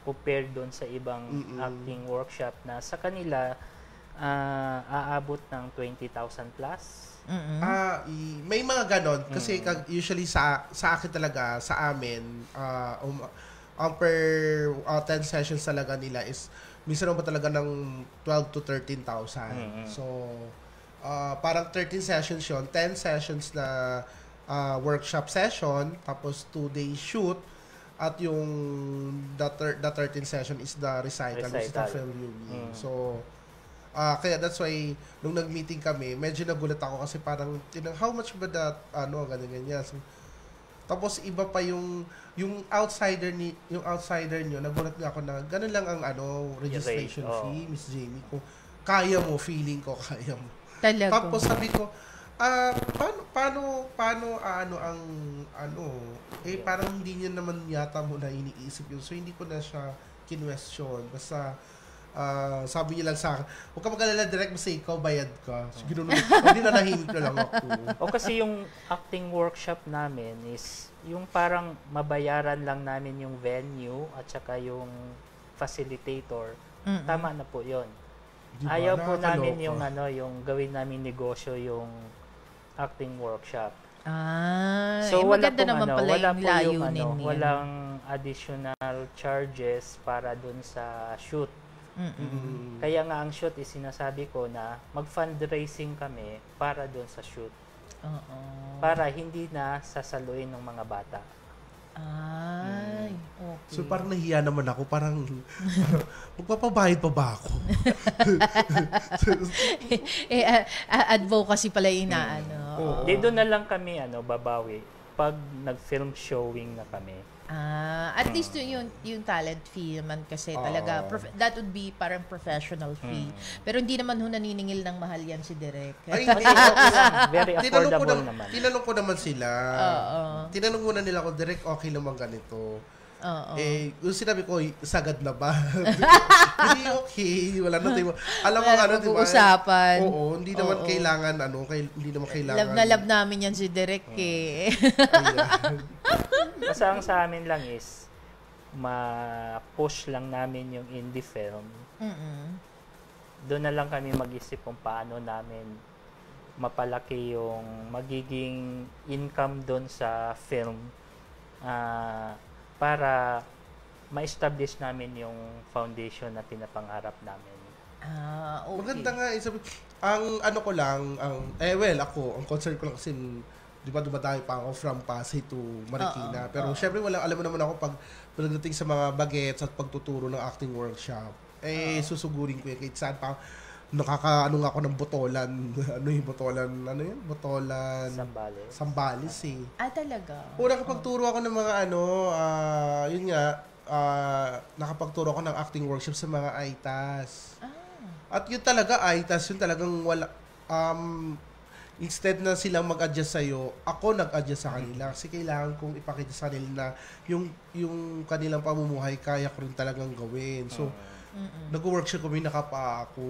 compared doon sa ibang Mm-mm. acting workshop na sa kanila ah, aabot ng twenty thousand plus. Mm-mm. Ah, i- may mga ganon kasi kag usually sa sa akin talaga sa amin ah, um, ang per uh, ten sessions talaga nila is minsan pa talaga ng twelve to thirteen thousand. Mm-mm. So ah, parang thirteen sessions yon, ten sessions na ah, workshop session, tapos two day shoot, at yung the, thir- the thirteen session is the recital, which is the Recital. film viewing. Mm. So ah kaya that's why nung nag-meeting kami, medyo nagulat ako kasi parang tinang how much ba that ano ganyan ganyan. So, tapos iba pa yung yung outsider ni yung outsider niyo, nagulat nga ako na ganun lang ang ano registration Yung rate, fee, Miss Jamie, ko kaya mo, feeling ko kaya mo. Talaga. Tapos sabi ko, ah paano paano paano ah, ano ang ano eh parang hindi niya naman yata mo na iniisip yun. So hindi ko na siya kinwestiyon. Basta ah, sabi niya lang sa akin, huwag ka mag-alala, direct, basta ikaw bayad ka. So ganoon, hindi na nahimik na lang ako. O kasi yung acting workshop namin is yung parang mabayaran lang namin yung venue at saka yung facilitator. Mm-mm. Tama na po yon. Di ba? Ayaw po namin Nakakaloka. yung ano, yung gawin namin negosyo yung acting workshop. Ah, So eh, wala maganda pong naman ano, pala wala yung po yung layunin ano, niya. walang additional charges para dun sa shoot. Mm-mm. Mm. Kaya nga ang shoot is sinasabi ko na mag-fundraising kami para dun sa shoot. Oo. Para hindi na sasaluin ng mga bata. Ay, okay. So parang nahiya naman ako, parang magpapabayad pa ba ako? eh, ah, ah, advocacy pala yung inaano. Oo. Di doon na lang kami ano, babawi pag nag-film showing na kami. Ah, at least yung yung talent fee naman kasi talaga Oo. prof- that would be parang professional fee. Pero hindi naman ho naniningil ng mahal yan si Direk. Ay, Kasi hindi. okay lang, very Tinanong ko, affordable na, naman. tinanong ko naman sila. Oo. Tinanong muna nila ako, direct, okay naman ganito. Oo. Eh, yung sinabi ko, sagad na ba? Hindi okay. Wala na tayo. Alam mo Wala ano, di ba? pag-uusapan. Oo, hindi naman Oo. kailangan, ano, kay, hindi naman kailangan. Love na love namin yan si Direk eh. Ayan. Basta ang sa amin lang is ma-push lang namin yung indie film. Mm-mm. Doon na lang kami mag-isip kung paano namin mapalaki yung magiging income doon sa film ah, para ma-establish namin yung foundation na pinapangarap namin. Ah, okay. Maganda nga, eh, sabi, ang ano ko lang, ang, eh well, ako, ang concern ko lang kasi, di ba dumadayo pa ako from Pasay to Marikina. Oo, Pero oo. syempre, wala, alam mo naman ako pag pagdating sa mga bagets at pagtuturo ng acting workshop, eh, susugurin ko yun. Kahit saan pa, nakaka, ano nga ako ng botolan. Ano yung botolan? Ano yun? Botolan. Sambales. Sambales eh. Ah, talaga? O, nakapagturo ako ng mga ano, ah, yun nga, ah, nakapagturo ako ng acting workshop sa mga A I T A S. Ah. At yun talaga, A I T A S, yun talagang wala, um, instead na silang mag-adjust sa'yo, ako nag-adjust sa kanila. Kasi kailangan kong ipakita sa kanila na yung, yung kanilang pamumuhay, kaya ko rin talagang gawin. So, Mm-mm. nag-workshop kami, nakapa ako.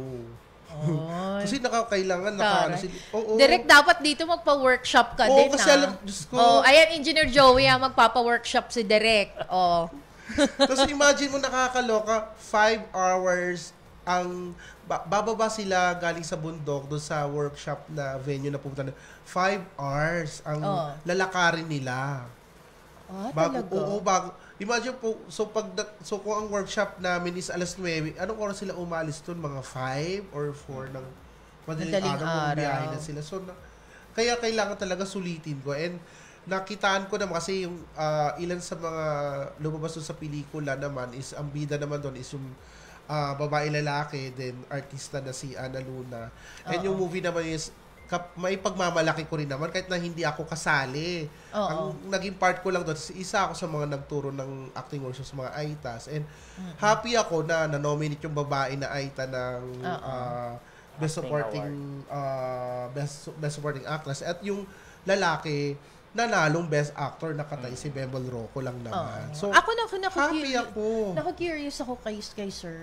Oy. Kasi nakakailangan, naka, ano, Taray. sila, oo. Direk, dapat dito magpa-workshop ka Oo, din, kasi ah. alam, Diyos ko. Oh, ayan, Engineer Joey, ah, magpapa-workshop si Direk. Oh. Tapos imagine mo, nakakaloka, five hours ang ba- bababa sila galing sa bundok doon sa workshop na venue na pupunta na. Five hours ang Oo. lalakarin nila. Ah, Bago, talaga? oo, bago. Imagine po, so pag dat- so kung ang workshop namin is alas nuwebe, anong oras sila umalis doon? Mga five or four ng madaling Madaling araw, araw. biyahe na sila. So na, kaya kailangan talaga sulitin ko. And nakitaan ko naman kasi yung ah, ilan sa mga lumabas doon sa pelikula naman is ang bida naman doon is yung ah, babae lalaki, then artista na si Ana Luna. And Oo. yung movie naman is kap, may pagmamalaki ko rin naman kahit na hindi ako kasali. Oo. Ang naging part ko lang doon, isa ako sa mga nagturo ng acting workshop sa mga A I T A S. And happy ako na na-nominate yung babae na A I T A ng Oo. ah, Best Acting Supporting ah, best, best Supporting Actress. At yung lalaki, nanalong Best Actor na katay si Bebel Rocco lang naman. Oo. So, ako na, ako, happy curious, ako. Naku-curious ako kay, kay sir.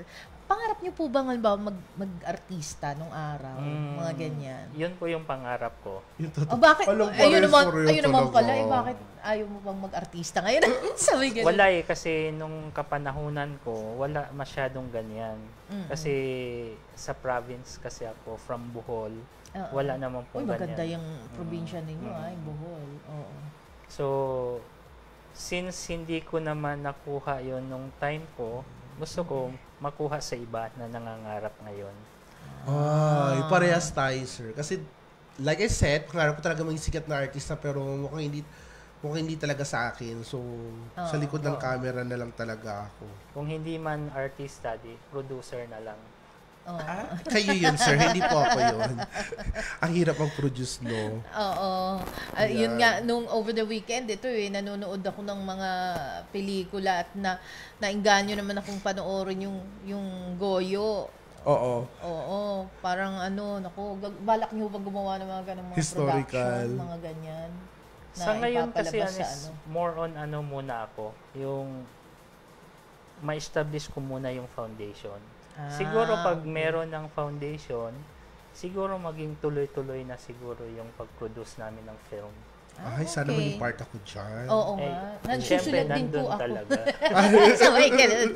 pangarap niyo po bang halimbawa mag, mag-artista nung araw? Mm, mga ganyan. Yun po yung pangarap ko. Yung totoo. O bakit? Alam, Ayun naman, pares-pareho ayun naman talaga. pala. Eh, bakit ayaw mo bang mag-artista ngayon? Sabi ganun. Wala eh, kasi nung kapanahunan ko, wala masyadong ganyan. Mm-mm. Kasi sa province kasi ako, from Bohol, Oo. wala naman po Uy, ganyan. maganda yung probinsya ninyo, Mm. ay, Bohol. Oo. So, since hindi ko naman nakuha yon nung time ko, gusto ko makuha sa iba na nangangarap ngayon. Ay, parehas tayo, sir. Kasi, like I said, pangarap ko talaga maging sikat na artista, pero mukhang hindi, mukhang hindi talaga sa akin. So, sa Oo, likod ng oo. camera na lang talaga ako. Kung hindi man artista, di producer na lang. Oo. Ah, kayo yun, sir. Hindi po ako yun. Ang hirap mag-produce, no? Oo. Ah, yun Yan. nga, nung over the weekend, ito eh, nanonood ako ng mga pelikula at na, nainganyo naman akong panoorin yung, yung Goyo. Oo. Oo. Parang ano, naku, gag- balak niyo bang gumawa ng mga ganong mga Historical. production, mga ganyan? na Sa ngayon kasi ipapalabas ano, sa is more on ano muna ako, yung ma-establish ko muna yung foundation. Ah, Siguro pag okay. meron ng foundation, siguro maging tuloy-tuloy na siguro yung pag-produce namin ng film. Ah, Ay, sana okay. maging part ako dyan. Oo Eh, nga. syempre, Nagsusulat din po nandun ako. talaga. Sabay ganun.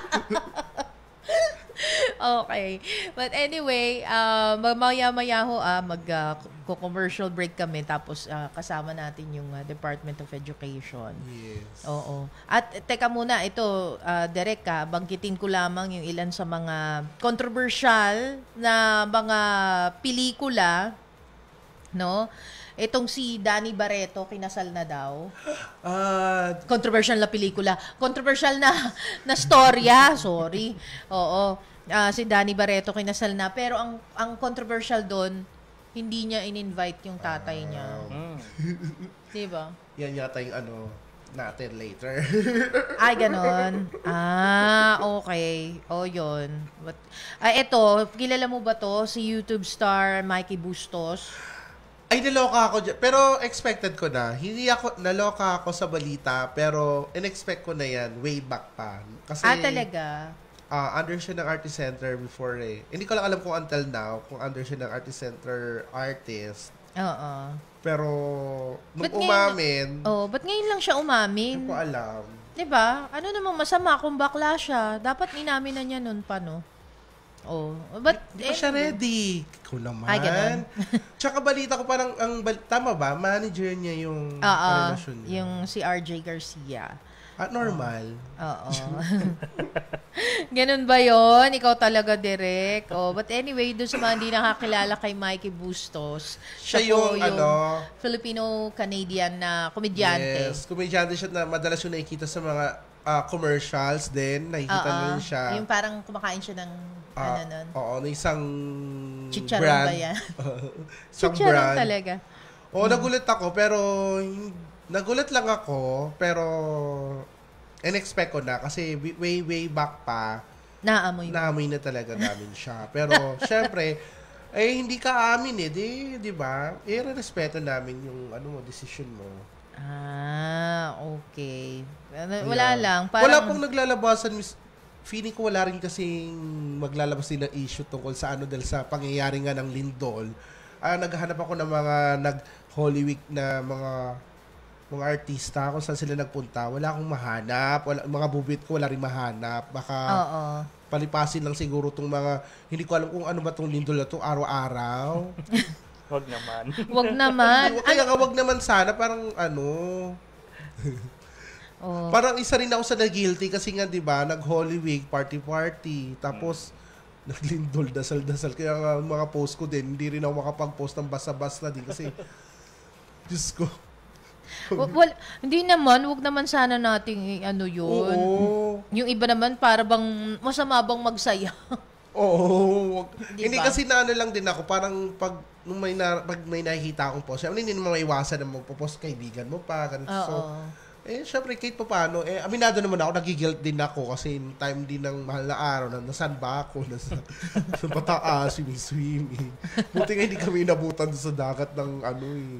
Okay. But anyway, uh, mamaya-maya ho, ah, mag-commercial break kami tapos ah, kasama natin yung ah, Department of Education. Yes. Oo. At eh, teka muna, ito, uh, Derek, ah, banggitin ko lamang yung ilan sa mga controversial na mga pelikula, no? Itong si Danny Barreto, kinasal na daw. Ah, Controversial na pelikula. Controversial na na storya. Sorry. Oo. Ah, si Danny Barreto kinasal na. Pero ang ang controversial doon, hindi niya in-invite yung tatay niya. Mm. Diba? yan yata yung ano natin later. Ay, ganon. Ah, okay. O, yun. But, ah, eto, kilala mo ba to? Si YouTube star Mikey Bustos. Ay, naloka ako dyan. Pero expected ko na. Hindi ako, naloka ako sa balita, pero in-expect ko na yan way back pa. Kasi, Ah, talaga? ah, under siya ng Artist Center before eh. Hindi ko lang alam kung until now, kung under siya ng Artist Center artist. Oo. Pero, nung Ba't ngayon- umamin, Oh, ba't ngayon lang siya umamin? hindi ko alam. Diba? Ano namang masama kung bakla siya? Dapat inamin na niya nun pa, no? Oh, but Hindi pa siya ready. Ikaw naman. Ay, ganun. Tsaka balita ko parang, ang bal- tama ba? Manager niya yung Oo, relasyon niya. yung si R J Garcia. At normal. Oo. Ganun ba yon? Ikaw talaga, Derek. Oh, but anyway, doon sa mga hindi nakakilala kay Mikey Bustos, Siya po yung, ano, Filipino-Canadian na komedyante. yes, komedyante siya na madalas yung nakikita sa mga ah, commercials din. Nakikita Oo. na rin siya. Yung parang kumakain siya ng Ah, ano nun. Oo, na isang Chicharon brand. ba yan? Isang Chicharon brand. talaga. Oo, nagulat ako, pero nagulat lang ako, pero in-expect ko na kasi way, way back pa, Naamoy mo. naamoy na talaga namin siya. Pero, syempre, eh, hindi ka amin eh, di, di ba? Eh, respeto namin yung, ano mo, decision mo. Ah, okay. Ano, Kaya- Wala lang. Parang, Wala pong naglalabasan, miss. Feeling ko wala rin kasing maglalabas din ng issue tungkol sa ano dahil sa pangyayari nga ng lindol. Ah, naghahanap ako ng mga nag-Holy Week na mga mga artista kung saan sila nagpunta. Wala akong mahanap. Wala, mga bubit ko wala rin mahanap. Baka Oo. palipasin lang siguro tong mga, hindi ko alam kung ano ba tong lindol na to araw-araw. Wag naman. Wag naman. Kaya nga wag naman sana, parang ano, Oh. parang isa rin ako sa na-guilty kasi nga 'di ba, nag-Holy Week, party-party, tapos naglindol, dasal-dasal. Kaya nga mga post ko din, hindi rin ako makapag-post ng basa-basa din kasi Diyos ko. Wa- wal, hindi naman, wag naman sana nating i- ano yun. Oo. Yung iba naman para bang masama bang magsaya. Oo. wag- Di Hindi ba? kasi na ano lang din ako, parang pag nung may na, pag may nakikita akong post, hindi naman maiwasan na magpo-post kaibigan mo pa, ganun. Oo. So, eh, syempre, kahit pa paano, eh, aminado naman ako, nagigilt din ako kasi time din ng mahal na araw, na nasan ba ako, nasa, sa pataas, swimming-swimming. Buti nga hindi kami inabutan sa dagat ng ano eh.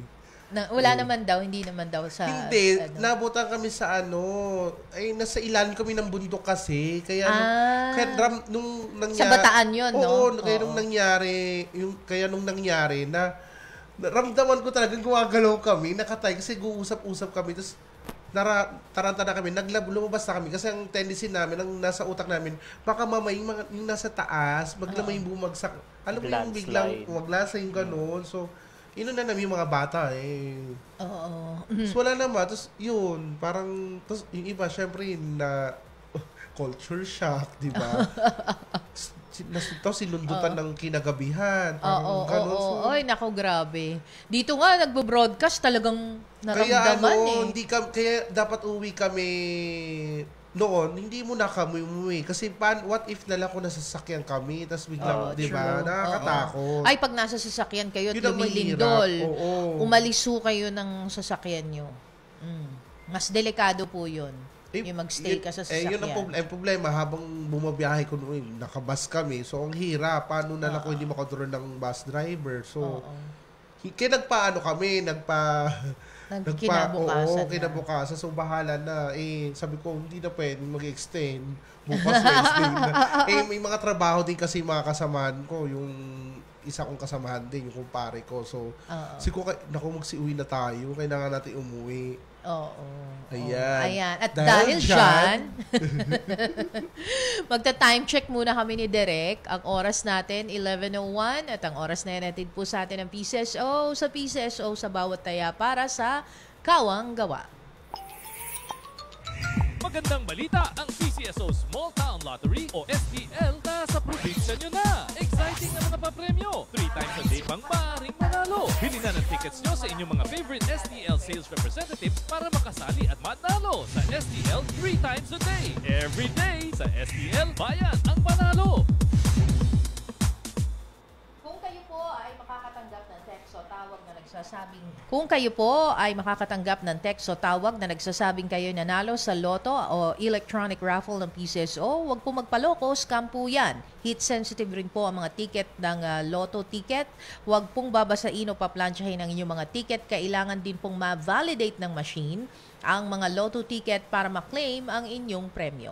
Na, wala naman daw, hindi naman daw sa... Hindi, ano. nabutan kami sa ano, ay nasa ilalim kami ng bundok kasi, kaya nung, Ah. kaya ram, nung nangyari... Sa Bataan yun, no? Oo, kaya Oo. nung nangyari, yung, kaya nung nangyari na, ramdaman ko talagang gumagalaw kami, nakatay kasi guusap-usap kami, tapos nara, taranta na kami, naglab, lumabas na kami kasi ang tendency namin, ang nasa utak namin, baka mamay yung, mga, yung nasa taas, biglang may bumagsak. Alam mo yung biglang maglasa yung gano'n. So, ino na namin yung mga bata eh. Oo. So, wala naman. Tapos, yun, parang, tapos yung iba, syempre, na culture shock, di ba? Nasito, sinundutan ng kinagabihan. Oo, Parang oo, ganun. oo. So, Oy, nako, grabe. Dito nga, nagbo-broadcast talagang kaya naramdaman ano, eh. hindi ka, kaya dapat uwi kami noon, hindi mo na kami umuwi. Kasi pan, what if nalang kung nasasakyan kami, tapos biglang, Oo, di ba, true. nakakatakot. Oo. Ay, pag nasa sasakyan kayo at Yun ang lumilindol, mahirap. Oo. umaliso kayo ng sasakyan nyo. Mm. Mas delikado po yun. Eh, yung magstay yun- ka sa Eh, yun ang sasakyan. prob- eh, problema, habang bumabiyahe ko noon, nakabus kami. So, ang hirap. Paano na lang kung hindi makadraw ng bus driver? So, Oo. hi- kaya nagpaano kami, nagpa... Nagkinabukasan Oo, na. kinabukasan. So, bahala na. Eh, sabi ko, hindi na pwede mag-extend. Bukas Wednesday na. Eh, may mga trabaho din kasi mga kasamahan ko. Yung isa kong kasamahan din, yung kumpare ko. So, Oo. si ko, naku, magsiuwi na tayo. Kailangan natin umuwi. Oo. Ayan. Ayan. At Dahil dahil, dyan, magta-time check muna kami ni Derek. Ang oras natin, eleven oh one. At ang oras na yan natin po sa atin ng P C S O sa P C S O sa bawat taya para sa Kawang Gawa. Magandang balita, ang P C S O Small Town Lottery o S T L nasa probinsya nyo na. Exciting na mga papremyo. Three times a day pang maaaring manalo. Bili na ng tickets nyo sa inyong mga favorite S T L sales representatives para makasali at manalo sa S T L three times a day. Every day sa S T L, bayan ang panalo. Kung kayo po ay makakatanggap ng text o tawag na nagsasabing Kung kayo po ay makakatanggap ng text o tawag na nagsasabing kayo nanalo sa loto o electronic raffle ng P C S O, huwag po magpaloko, scam po yan. Heat sensitive rin po ang mga ticket ng uh, loto ticket. Huwag pong babasain o paplansyahin ang inyong mga ticket. Kailangan din pong ma-validate ng machine ang mga loto ticket para ma-claim ang inyong premyo.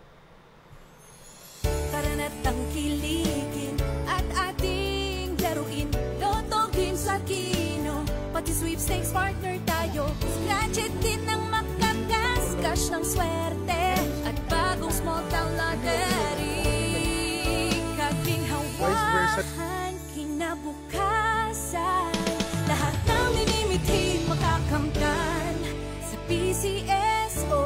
Karanatang kiligin at ating laruin. Lotto Games sa Kino, pati sweepstakes partner tayo. Scratch it din ng makakas, cash ng swerte at bagong small town lottery. Kaking hawakan, kinabukasan, lahat ng minimiting makakamtan sa P C S O.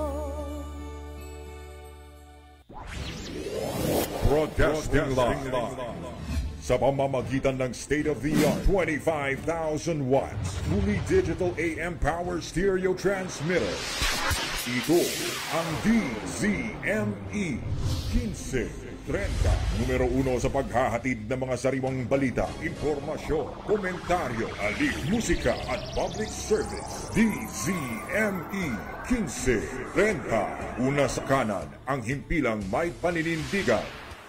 Broadcasting live sa pamamagitan ng state-of-the-art twenty-five thousand watts fully digital A M power stereo transmitter. Ito ang D Z M E fifteen thirty, numero uno sa paghahatid ng mga sariwang balita, impormasyon, komentaryo, alik, musika at public service. D Z M E fifteen thirty, una sa kanan, ang himpilang may paninindigan.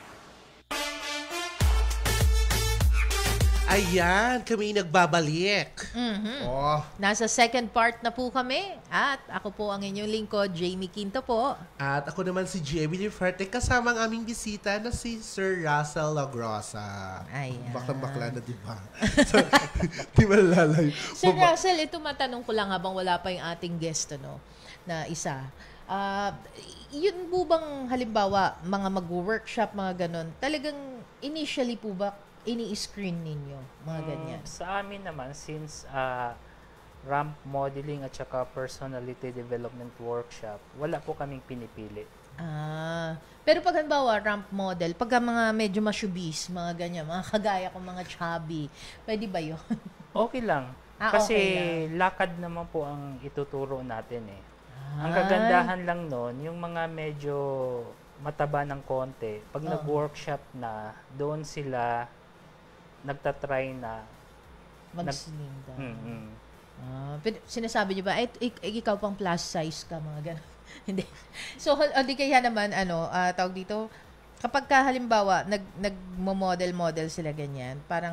Ayan, kami nagbabalik. Mhm. Oh, Nasa second part na po kami at ako po ang inyong lingkod, Jamie Quinto po. at ako naman si Jamie Leferte kasama ang aming bisita na si Sir Russell Lagrosa. Ayan. Baklang-bakla na, di ba? So, di ba lalay? Sir Baba- Russell, ito matanong ko lang habang wala pa yung ating guest ano, na isa. Ah, yun po bang halimbawa mga mag-workshop, mga ganon, talagang initially po ba ini-screen ninyo, mga ganyan? Mm, sa amin naman, since ah, ramp modeling at saka personality development workshop, wala po kaming pinipili. Ah, pero pag halimbawa ramp model, pagka mga medyo masyubis, mga ganyan, mga kagaya ko, mga chubby, pwede ba yun? Okay lang. Ah, Kasi okay lakad naman po ang ituturo natin eh. Ang Ay. kagandahan lang nun, yung mga medyo mataba ng konti, pag Oo. nag-workshop na, doon sila nagtatry na. Mag-slim down. Mm-mm. Ah, pero sinasabi niyo ba, eh, ik- ik- ikaw pang plus size ka, mga gano'n. Hindi. So, hal- hindi kaya naman, ano, ah, tawag dito, kapag ka, halimbawa, nag, nag-model-model sila ganyan, parang,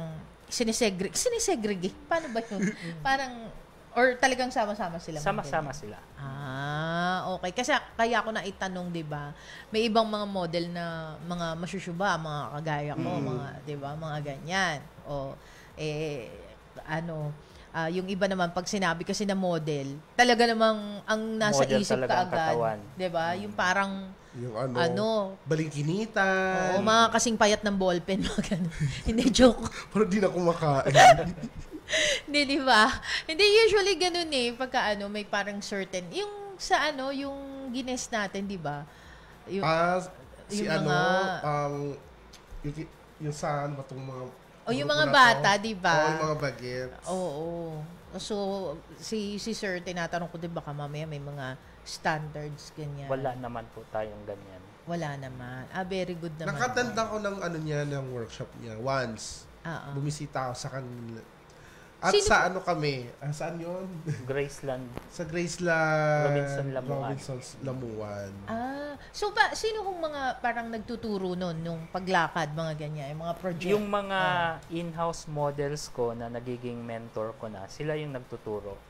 sinisegregate. Sinisegregate? Paano ba yun? Parang, or talagang sama-sama sila? Sama-sama sila. Ah, okay. Kasi kaya ako na itanong, di ba? May ibang mga model na mga masyusyuba, mga kagaya ko, mm. mga, di ba? Mga ganyan. O, eh, ano, uh, yung iba naman, pag sinabi kasi na model, talaga namang ang nasa model isip ka agad. Di ba? Mm. Yung parang, yung ano, ano balingkinitan. Oo, mga kasing payat ng ballpen. Hindi, joke. Pero di na kumakain. Hindi, di ba? Hindi, usually ganun eh. Pagka ano, may parang certain, yung sa ano, yung gines natin, di ba? Yung, ah, si yung ano, mga, um, yung, yung saan ba itong mga, o yung mga bata, di ba? Oo, yung mga bagets. Oo. So, si, si sir, tinatanong ko, di ba ka mamaya may mga standards, ganyan. Wala naman po tayong ganyan. Wala naman. Ah, very good naman. Nakatanda ko ng ano niya, ng workshop niya. Once, uh-uh. bumisita ako sa kanila. At Sino sa ano kami? Ah, saan yun? Graceland. Sa Graceland. Robinson Lamuan. Robinson's Lamuan. Ah, so pa, sino kung mga parang nagtuturo nun, nung paglakad, mga ganyan, yung mga project? Yung mga uh, in-house models ko na nagiging mentor ko na, sila yung nagtuturo.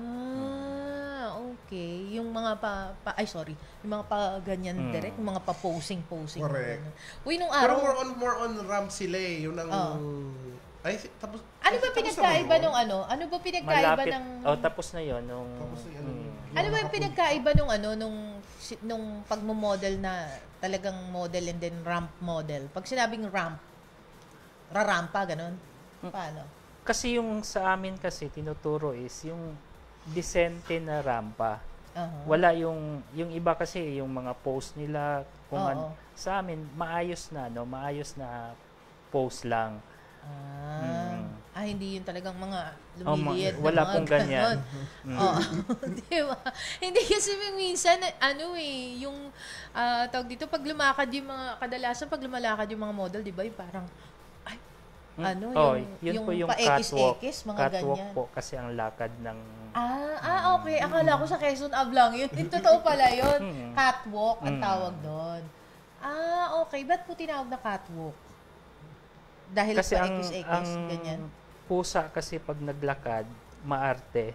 Ah, okay. Yung mga pa, pa ay sorry, yung mga pa ganyan mm. direct, yung mga pa posing posing. Correct. Uy, nung araw. Pero araw, more on more on ramp sila eh, yun ang oh. ay tapos ano ba pinagkaiba nung ano? Ano ba pinagkaiba Malapit, ng Oh, tapos na 'yon nung tapos na yun, mm. Ano ba yung pinagkaiba nung ano nung nung pagmo-model na talagang model and then ramp model? Pag sinabing ramp, rarampa ganun. Paano? Kasi yung sa amin kasi tinuturo is yung decente na rampa. Uh-huh. Wala yung yung iba kasi yung mga post nila kung uh-huh. an, sa amin maayos na no, maayos na post lang. Ah, mm. ah hindi yun talagang mga Oh, lumiliit na wala mga pong ganyan. Mm. Oh, di ba? Hindi kasi minsan ano eh yung uh, tawag dito pag lumakad yung mga kadalasan pag lumalakad yung mga model, di ba? Yung parang ay ano oh, yung yun yung po yung pa-ekis-ekis, catwalk, mga catwalk ganyan. po kasi ang lakad ng Ah, ah okay. Akala ko sa Quezon Ave lang yun. Yung totoo pala yun. Catwalk ang tawag doon. Ah, okay. Ba't po tinawag na catwalk? Dahil kasi pa ang, ekis-ekis, ang ganyan. pusa kasi pag naglakad, maarte.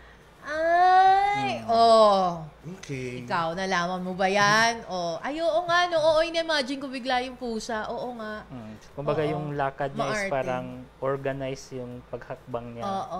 Ay, hmm. oh. Okay. Ikaw, nalaman mo ba yan? oh. Ay, oo nga, no. Oo, in-imagine ko bigla yung pusa. Oo nga. Hmm. Kumbaga oo. Yung lakad niya maarte. Is parang organized yung paghakbang niya. Oo.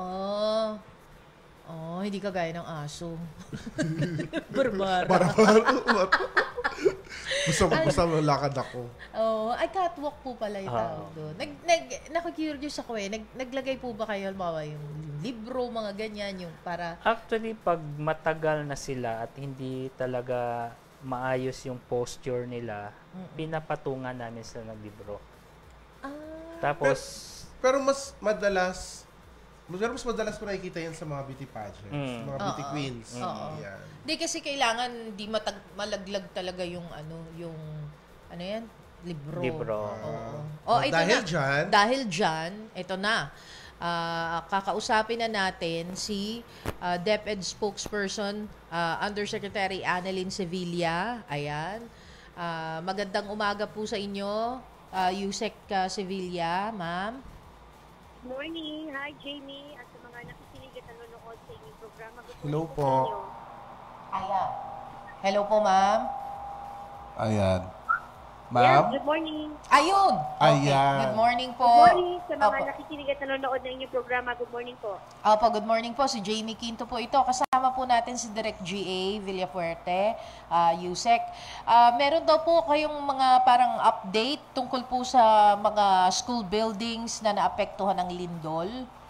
Oh, hindi ka gaya ng aso. Barbara. Barbara. Basta, basta lakad ako. Oh, ay catwalk po pala yung tawag doon. Nag, nag, nakikurious ako eh. Nag, naglagay po ba kayo, halimbawa, yung libro, mga ganyan, yung para... Actually, pag matagal na sila at hindi talaga maayos yung posture nila, mm-mm. pinapatungan namin sila ng libro. Ah. Tapos... Pero, pero mas madalas... Pero mas madalas ko nakikita yan sa mga beauty pageants, mm. mga beauty Oo. queens. Oo. Yan. Di kasi kailangan di matag, malaglag talaga yung ano, yung ano yan, libro. Libro. Oo. Oh, Oh, ito dahil na. dyan, Dahil dyan, ito na. Uh, kakausapin na natin si uh, DepEd spokesperson, uh, Undersecretary Annalyn Sevilla. Ayan. Uh, magandang umaga po sa inyo, uh, Yusek uh, Sevilla, ma'am. Morning. Hi, Jamie. At sa mga nakikinig at nanonood sa inyong programa. Hello po. Ayan. Hello po, ma'am. Ayan. Yes, Ma'am? good morning. Ayun. Okay. Ayan. Good morning po. Good morning sa mga Opo. nakikinig at nanonood ng inyong programa. Good morning po. Opo, good morning po. Si Jamie Quinto po ito. Kasama po natin si Direk G A Villafuerte, uh, Yusek. Uh, meron daw po kayong mga parang update tungkol po sa mga school buildings na naapektuhan ng lindol?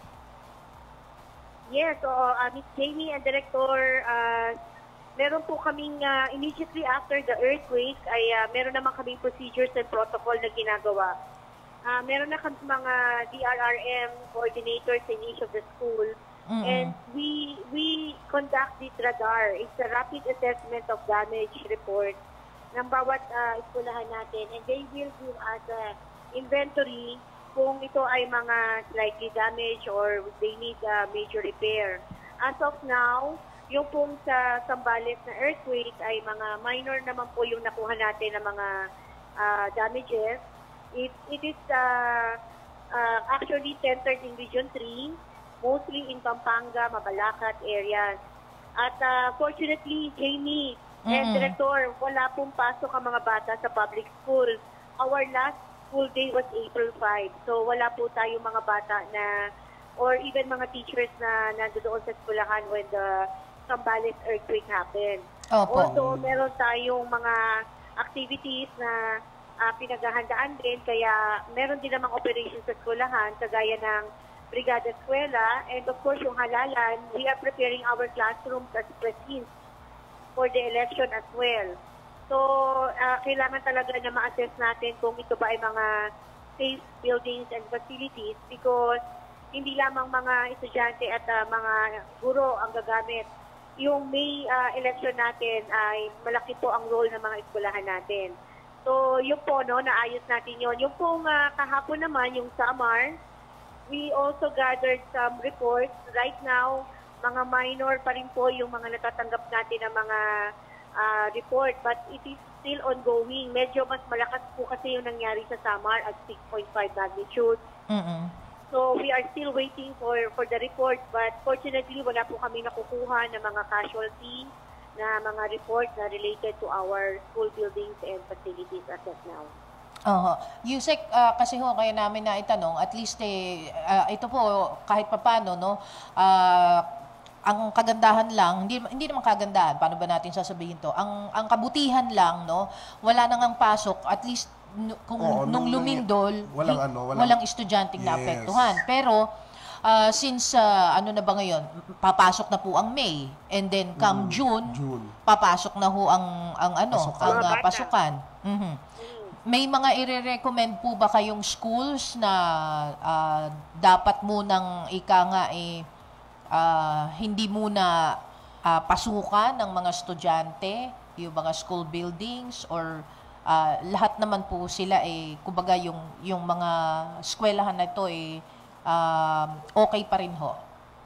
Yes, so uh, Miss Jamie and Director, uh, meron po kaming uh, immediately after the earthquake ay uh, meron naman kaming procedures and protocol na ginagawa. Uh, meron na kami mga D R R M coordinators in each of the schools. Mm-hmm. And we we conduct this radar. It's a rapid assessment of damage report ng bawat uh, eskwelahan natin. And they will give us a inventory kung ito ay mga slightly damaged or they need a major repair. As of now, yung pong sa Sambales na earthquake ay mga minor naman po yung nakuha natin na mga uh, damages. It, it is uh, uh, actually centered in Region three, mostly in Pampanga, Mabalacat areas. At uh, fortunately, Jamie and Mm-mm. Director, wala pong pasok ang mga bata sa public school. Our last school day was April fifth. So wala po tayong mga bata na, or even mga teachers na nandoon sa eskwelahan when the Zambales earthquake happened. Opo. Also, meron tayong mga activities na uh, pinaghahandaan din, kaya meron din namang operations sa eskwelahan, kagaya ng Brigada Eskwela, and of course yung halalan, we are preparing our classrooms as precincts for the election as well. So, uh, kailangan talaga na ma-assess natin kung ito ba ay mga safe buildings and facilities because hindi lamang mga estudyante at uh, mga guro ang gagamit. Yung May uh, election natin ay malaki po ang role ng mga eskwelahan natin. So, yung po, no, naayos natin yun. Yung pong uh, kahapon naman, yung Samar, we also gathered some reports. Right now, mga minor pa rin po yung mga natatanggap natin ng mga uh, report. But it is still ongoing. Medyo mas malakas po kasi yung nangyari sa Samar at six point five magnitude. Mm-mm. So we are still waiting for, for the report. But fortunately, wala po kami nakukuha ng mga casualty na mga report na related to our school buildings and facilities as of now. Oho. Yusek, ah, kasi ho kaya namin na itanong, at least eh, ah, ito po kahit papano, no, ah, ang kagandahan lang, hindi hindi naman kagandahan, paano ba natin sasabihin to? Ang ang kabutihan lang, no, wala nang ang pasok, at least nu- kung Oo, nung nung- lumindol, walang hi- ano, walang- walang estudyanteng Yes. naapektuhan. Pero ah, since ah, ano na ba ngayon, papasok na po ang May, and then come June, June. papasok na ho ang ang ano, Pasukan. ang Mga ah, bata. pasukan. Mhm. May mga i-recommend po ba kayong schools na ah, dapat munang ika nga eh ah, hindi muna ah, pasukan ng mga estudyante, yung mga school buildings, or ah, lahat naman po sila eh kumbaga yung yung mga eskwelahan na ito eh ah, okay pa rin ho?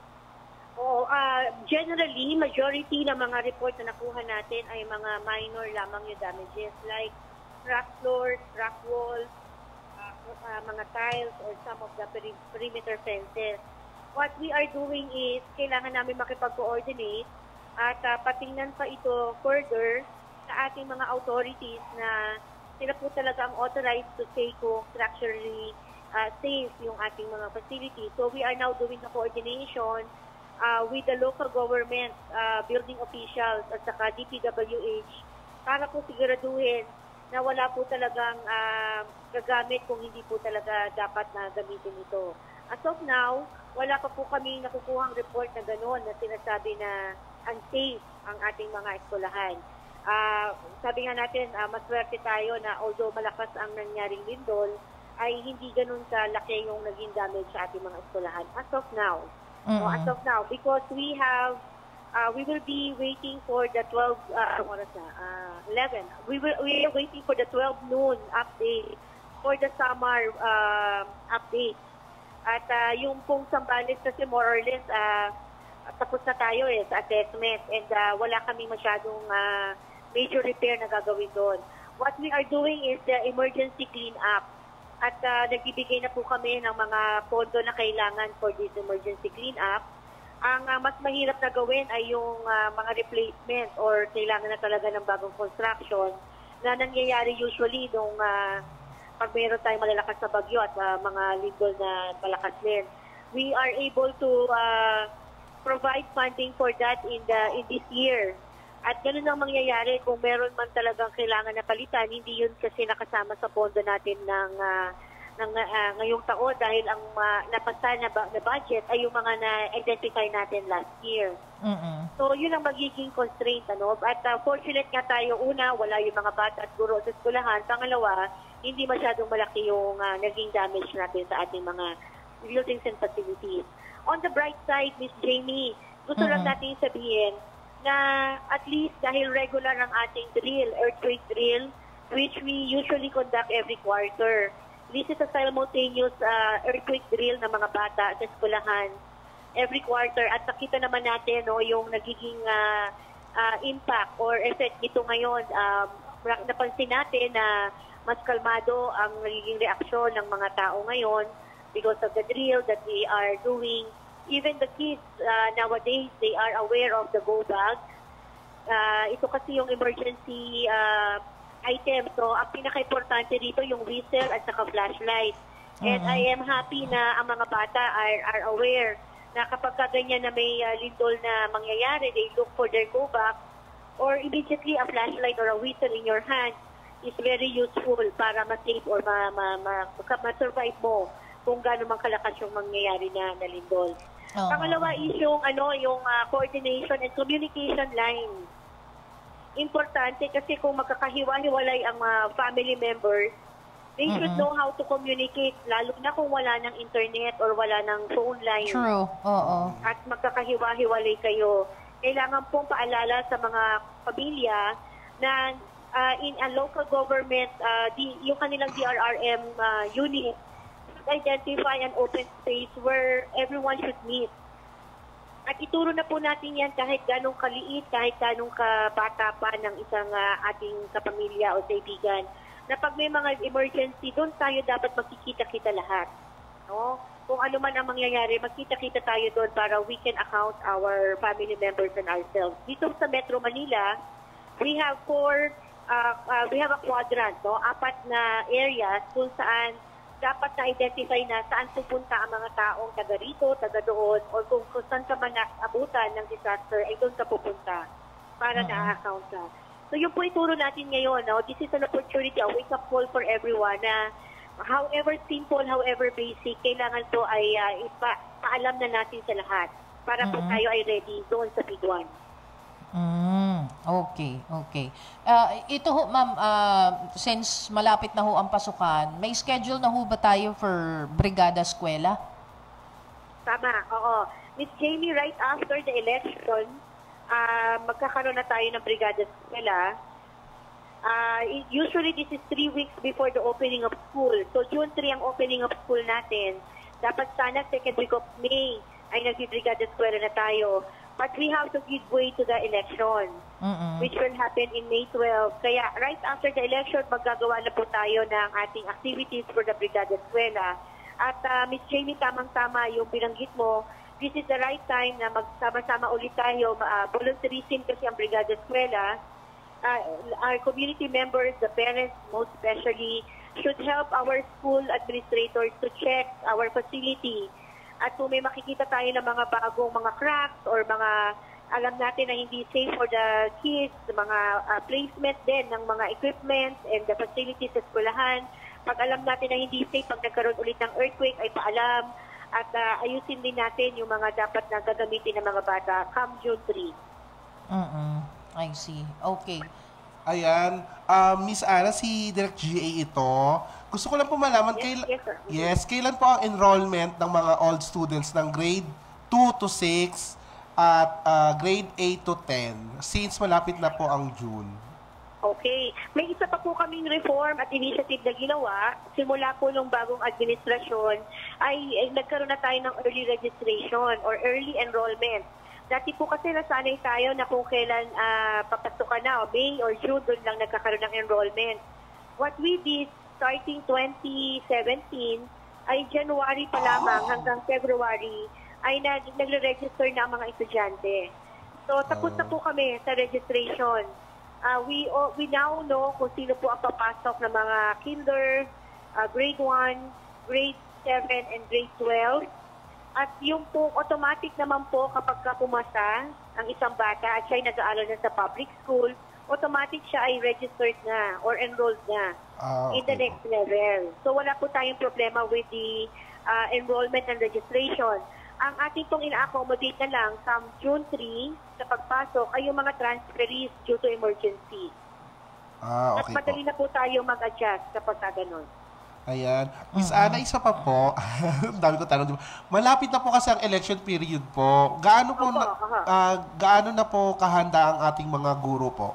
Oo, ah, generally, majority ng mga report na nakuha natin ay mga minor lamang yung damages like crack floors, crack walls, ah, ah, mga tiles, or some of the peri- perimeter fences. What we are doing is, kailangan namin makipag-coordinate at uh, patingnan pa ito further sa ating mga authorities na sila po talaga ang authorized to say kung structurally uh, safe yung ating mga facilities. So we are now doing the coordination uh, with the local government, uh, building officials at saka D P W H para po siguraduhin na wala po talagang uh, gagamit kung hindi po talaga dapat na gamitin ito. As of now, wala pa po kami nakukuhang report na gano'n na sinasabi na unsafe ang ating mga eskwelahan. Uh, sabi nga natin, uh, maswerte tayo na although malakas ang nangyaring lindol, ay hindi ganun kalaki yung naging damage sa ating mga eskwelahan. As of now. Mm-mm. So, as of now, because we have Uh, we will be waiting for the twelve, uh, what is that? Uh, eleven. We will, we are waiting for the twelve noon update for the summer uh, update. At uh, yung pong Zambales kasi more or less, uh, tapos na tayo eh sa assessment and uh, wala kami masyadong uh, major repair na gagawin doon. What we are doing is the emergency clean-up. At uh, nagbibigay na po kami ng mga pondo na kailangan for this emergency clean-up. Ang uh, mas mahirap na gawin ay yung uh, mga replacement or kailangan na talaga ng bagong construction na nangyayari usually nung uh, pag mayroon tayong malalakas na bagyo at uh, mga lindol na malakas din. We are able to uh, provide funding for that in the in this year. At ganun ang mangyayari kung meron man talagang kailangan na palitan, hindi yun kasi nakasama sa pondo natin ng uh, ng uh, ngayong taon dahil ang uh, napasa na, ba- na budget ay yung mga na-identify natin last year. Mm-mm. So, yun ang magiging constraint. Ano? At uh, fortunate nga tayo, una, wala yung mga bata at guro sa eskwelahan. Pangalawa, hindi masyadong malaki yung uh, naging damage natin sa ating mga buildings and facilities. On the bright side, Miss Jamie, gusto Mm-mm. lang natin sabihin na at least dahil regular ang ating drill, earthquake drill, which we usually conduct every quarter. This is a simultaneous uh, earthquake drill ng mga bata sa eskwelahan every quarter at nakita naman natin no, yung nagiging uh, uh, impact or effect nito ngayon. Um, napansin natin na mas kalmado ang nagiging reaksyon ng mga tao ngayon because of the drill that we are doing. Even the kids uh, nowadays, they are aware of the go bag. Uh, ito kasi yung emergency uh, item. So, ang pinaka-importante dito yung whistle at saka flashlight. And uh-huh. I am happy na ang mga bata are, are aware na kapag ganyan na may uh, lindol na mangyayari, they look for their go bag or immediately a flashlight or a whistle in your hand is very useful para ma-save or ma, ma, ma, ma-survive mo kung gaano man kalakas yung mangyayari na, na lindol. Uh-huh. Pangalawa is yung, ano, yung uh, coordination and communication line. Importante kasi kung magkakahiwa-hiwalay ang uh, family members, they mm-hmm. should know how to communicate, lalo na kung wala ng internet or wala ng phone line. True. Oo. At magkakahiwa-hiwalay kayo. Kailangan pong paalala sa mga pamilya na uh, in a local government, uh, di, yung kanilang D R R M uh, unit should identify an open space where everyone should meet. At ituro na po natin yan kahit ganong kaliit, kahit ganong kabata pa ng isang uh, ating kapamilya o kaibigan, na pag may mga emergency, doon tayo dapat magkikita-kita lahat. No? Kung ano man ang mangyayari, magkita-kita tayo doon para we can account our family members and ourselves. Dito sa Metro Manila, we have four, uh, uh, we have a quadrant, no? Apat na areas kung saan dapat na-identify na saan pupunta ang mga taong taga rito, taga doon, o kung, kung saan ka man abutan ng disaster, ay doon ka pupunta para uh-huh. na-account ka. So yung po ituro natin ngayon, no? This is an opportunity, a wake-up call for everyone na however simple, however basic, kailangan po ay uh, ipa- paalam na natin sa lahat para uh-huh. po tayo ay ready doon sa Big One. Mm, okay, okay. Uh, ito ho, ma'am, uh, since malapit na ho ang pasukan, may schedule na ho ba tayo for Brigada Eskwela? Tama, oo. Miss Jamie, right after the election, uh, magkakaroon na tayo ng Brigada Eskwela. Uh, usually, this is three weeks before the opening of school. So, June third ang opening of school natin. Dapat sana second week of May ay nag-Brigada Eskwela na tayo. But we have to give way to the election, mm-mm. which will happen in May twelfth. Kaya right after the election, maggagawa na po tayo ng ating activities for the Brigada Eskwela. At uh, Miz Jamie, tamang-tama yung binanggit mo, this is the right time na magsama-sama ulit tayo. Uh, volunteerism kasi ang Brigada Eskwela. Uh, our community members, the parents most especially, should help our school administrators to check our facility. At kung may makikita tayo ng mga bagong mga cracks or mga alam natin na hindi safe for the kids, mga uh, placement din ng mga equipment and the facilities sa eskwelahan. Pag alam natin na hindi safe, pag nagkaroon ulit ng earthquake, ay paalam. At uh, ayusin din natin yung mga dapat na gagamitin ng mga bata come June third. Mm-mm. I see. Okay. Ayan. Uh, Miss Ana, si Direct G A ito. Gusto ko lang po malaman, yes, kail- yes, yes, kailan po ang enrollment ng mga old students ng grade two to six at uh, grade eight to ten since malapit na po ang June? Okay. May isa pa po kaming reform at initiative na ginawa. Simula po nung bagong administrasyon ay, ay nagkaroon na tayo ng early registration or early enrollment. Dati po kasi nasanay tayo na kung kailan uh, papasok ka na, o May or June, doon lang nagkakaroon ng enrollment. What we did starting twenty seventeen ay January pa lamang hanggang February ay nag- nagre-register na ang mga estudyante. So tapos na po kami sa registration. Uh, we uh, we now know kung sino po ang papasok ng mga kinder, uh, grade one, grade seven, and grade twelve. At yung po, automatic naman po kapag ka pumasa ang isang bata at siya ay nag-aaral na sa public school, automatic siya ay registered na or enrolled na ah, okay. in the next level. So wala po tayong problema with the uh, enrollment and registration. Ang ating pong ina-accommodate na lang sa June third sa pagpasok ay yung mga transferees due to emergency. Ah, okay At madali po. na po tayo mag-adjust kapag ka ganun. Ayan. Miss uh-huh. Ana, isa pa po. Dami ko tanong. Diba? Malapit na po kasi ang election period po. Gaano po na, uh, gaano na po kahanda ang ating mga guro po?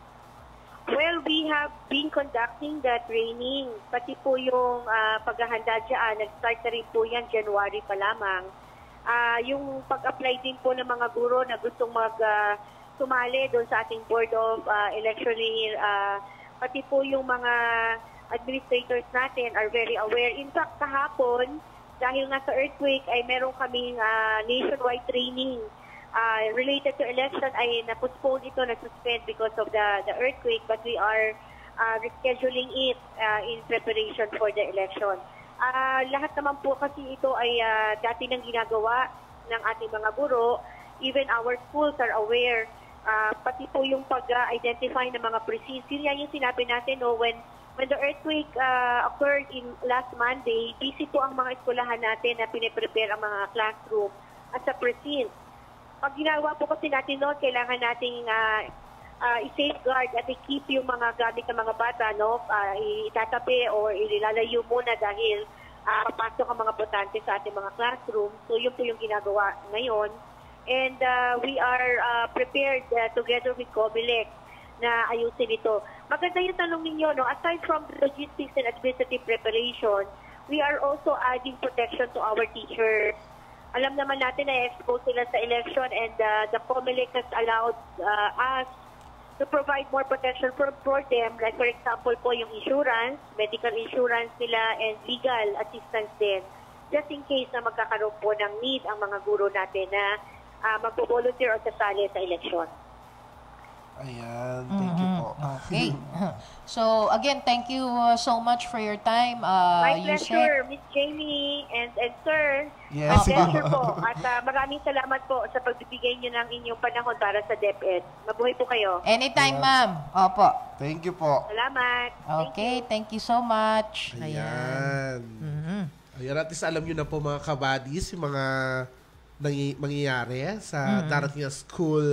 Well, we have been conducting the training. Pati po yung uh, paghahanda dyan, nag-start na rin po yan January pa lamang. Uh, yung pag-apply din po ng mga guro na gustong mag uh, sumali doon sa ating Board of uh, Election, uh, pati po yung mga administrators natin are very aware. In fact, kahapon, dahil nga sa earthquake ay meron kaming uh, nationwide training uh, related to election ay na-postpone ito, na-suspend because of the, the earthquake, but we are uh, rescheduling it uh, in preparation for the election. Uh, lahat naman po kasi ito ay uh, dati nang ginagawa ng ating mga guro. Even our schools are aware. Uh, pati po yung pag-identify ng mga precincts. Yun yan yung sinabi natin, no, when when the earthquake uh, occurred in last Monday, busy po ang mga eskwelahan natin na piniprepare ang mga classroom at sa precincts. Pag ginawa po kasi natin noon, kailangan nating uh, uh, i-safeguard at i-keep yung mga gamit ng mga bata, no? Uh, itatabi o ilalayo muna dahil uh, papasok ang mga botante sa ating mga classroom. So yun po yung ginagawa ngayon. And uh, we are uh, prepared uh, together with COMELEC na ayusin ito. Maganda yung tanong ninyo, no? Aside from the logistics and administrative preparation, we are also adding protection to our teachers. Alam naman natin na expose sila sa election, and uh, the COMELEC has allowed uh, us to provide more protection for, for them. Like for example po yung insurance, medical insurance nila, and legal assistance din. Just in case na magkakaroon po ng need ang mga guro natin na uh, magpo-volunteer o sasali sa election. Ayan, thank you po. Okay. So, again, thank you uh, so much for your time. Uh, My pleasure, Miss Jamie and, and Sir. Yes. My pleasure po. At uh, maraming salamat po sa pagbibigay niyo ng inyong panahon para sa DepEd. Mabuhay po kayo. Anytime, ma'am. Opo. Thank you po. Salamat. Okay, thank you so much. Ayan. Mhm. Ayan, at least alam nyo na po mga kabadis, yung mga nangy- mangyayari sa Mhm. darating na school.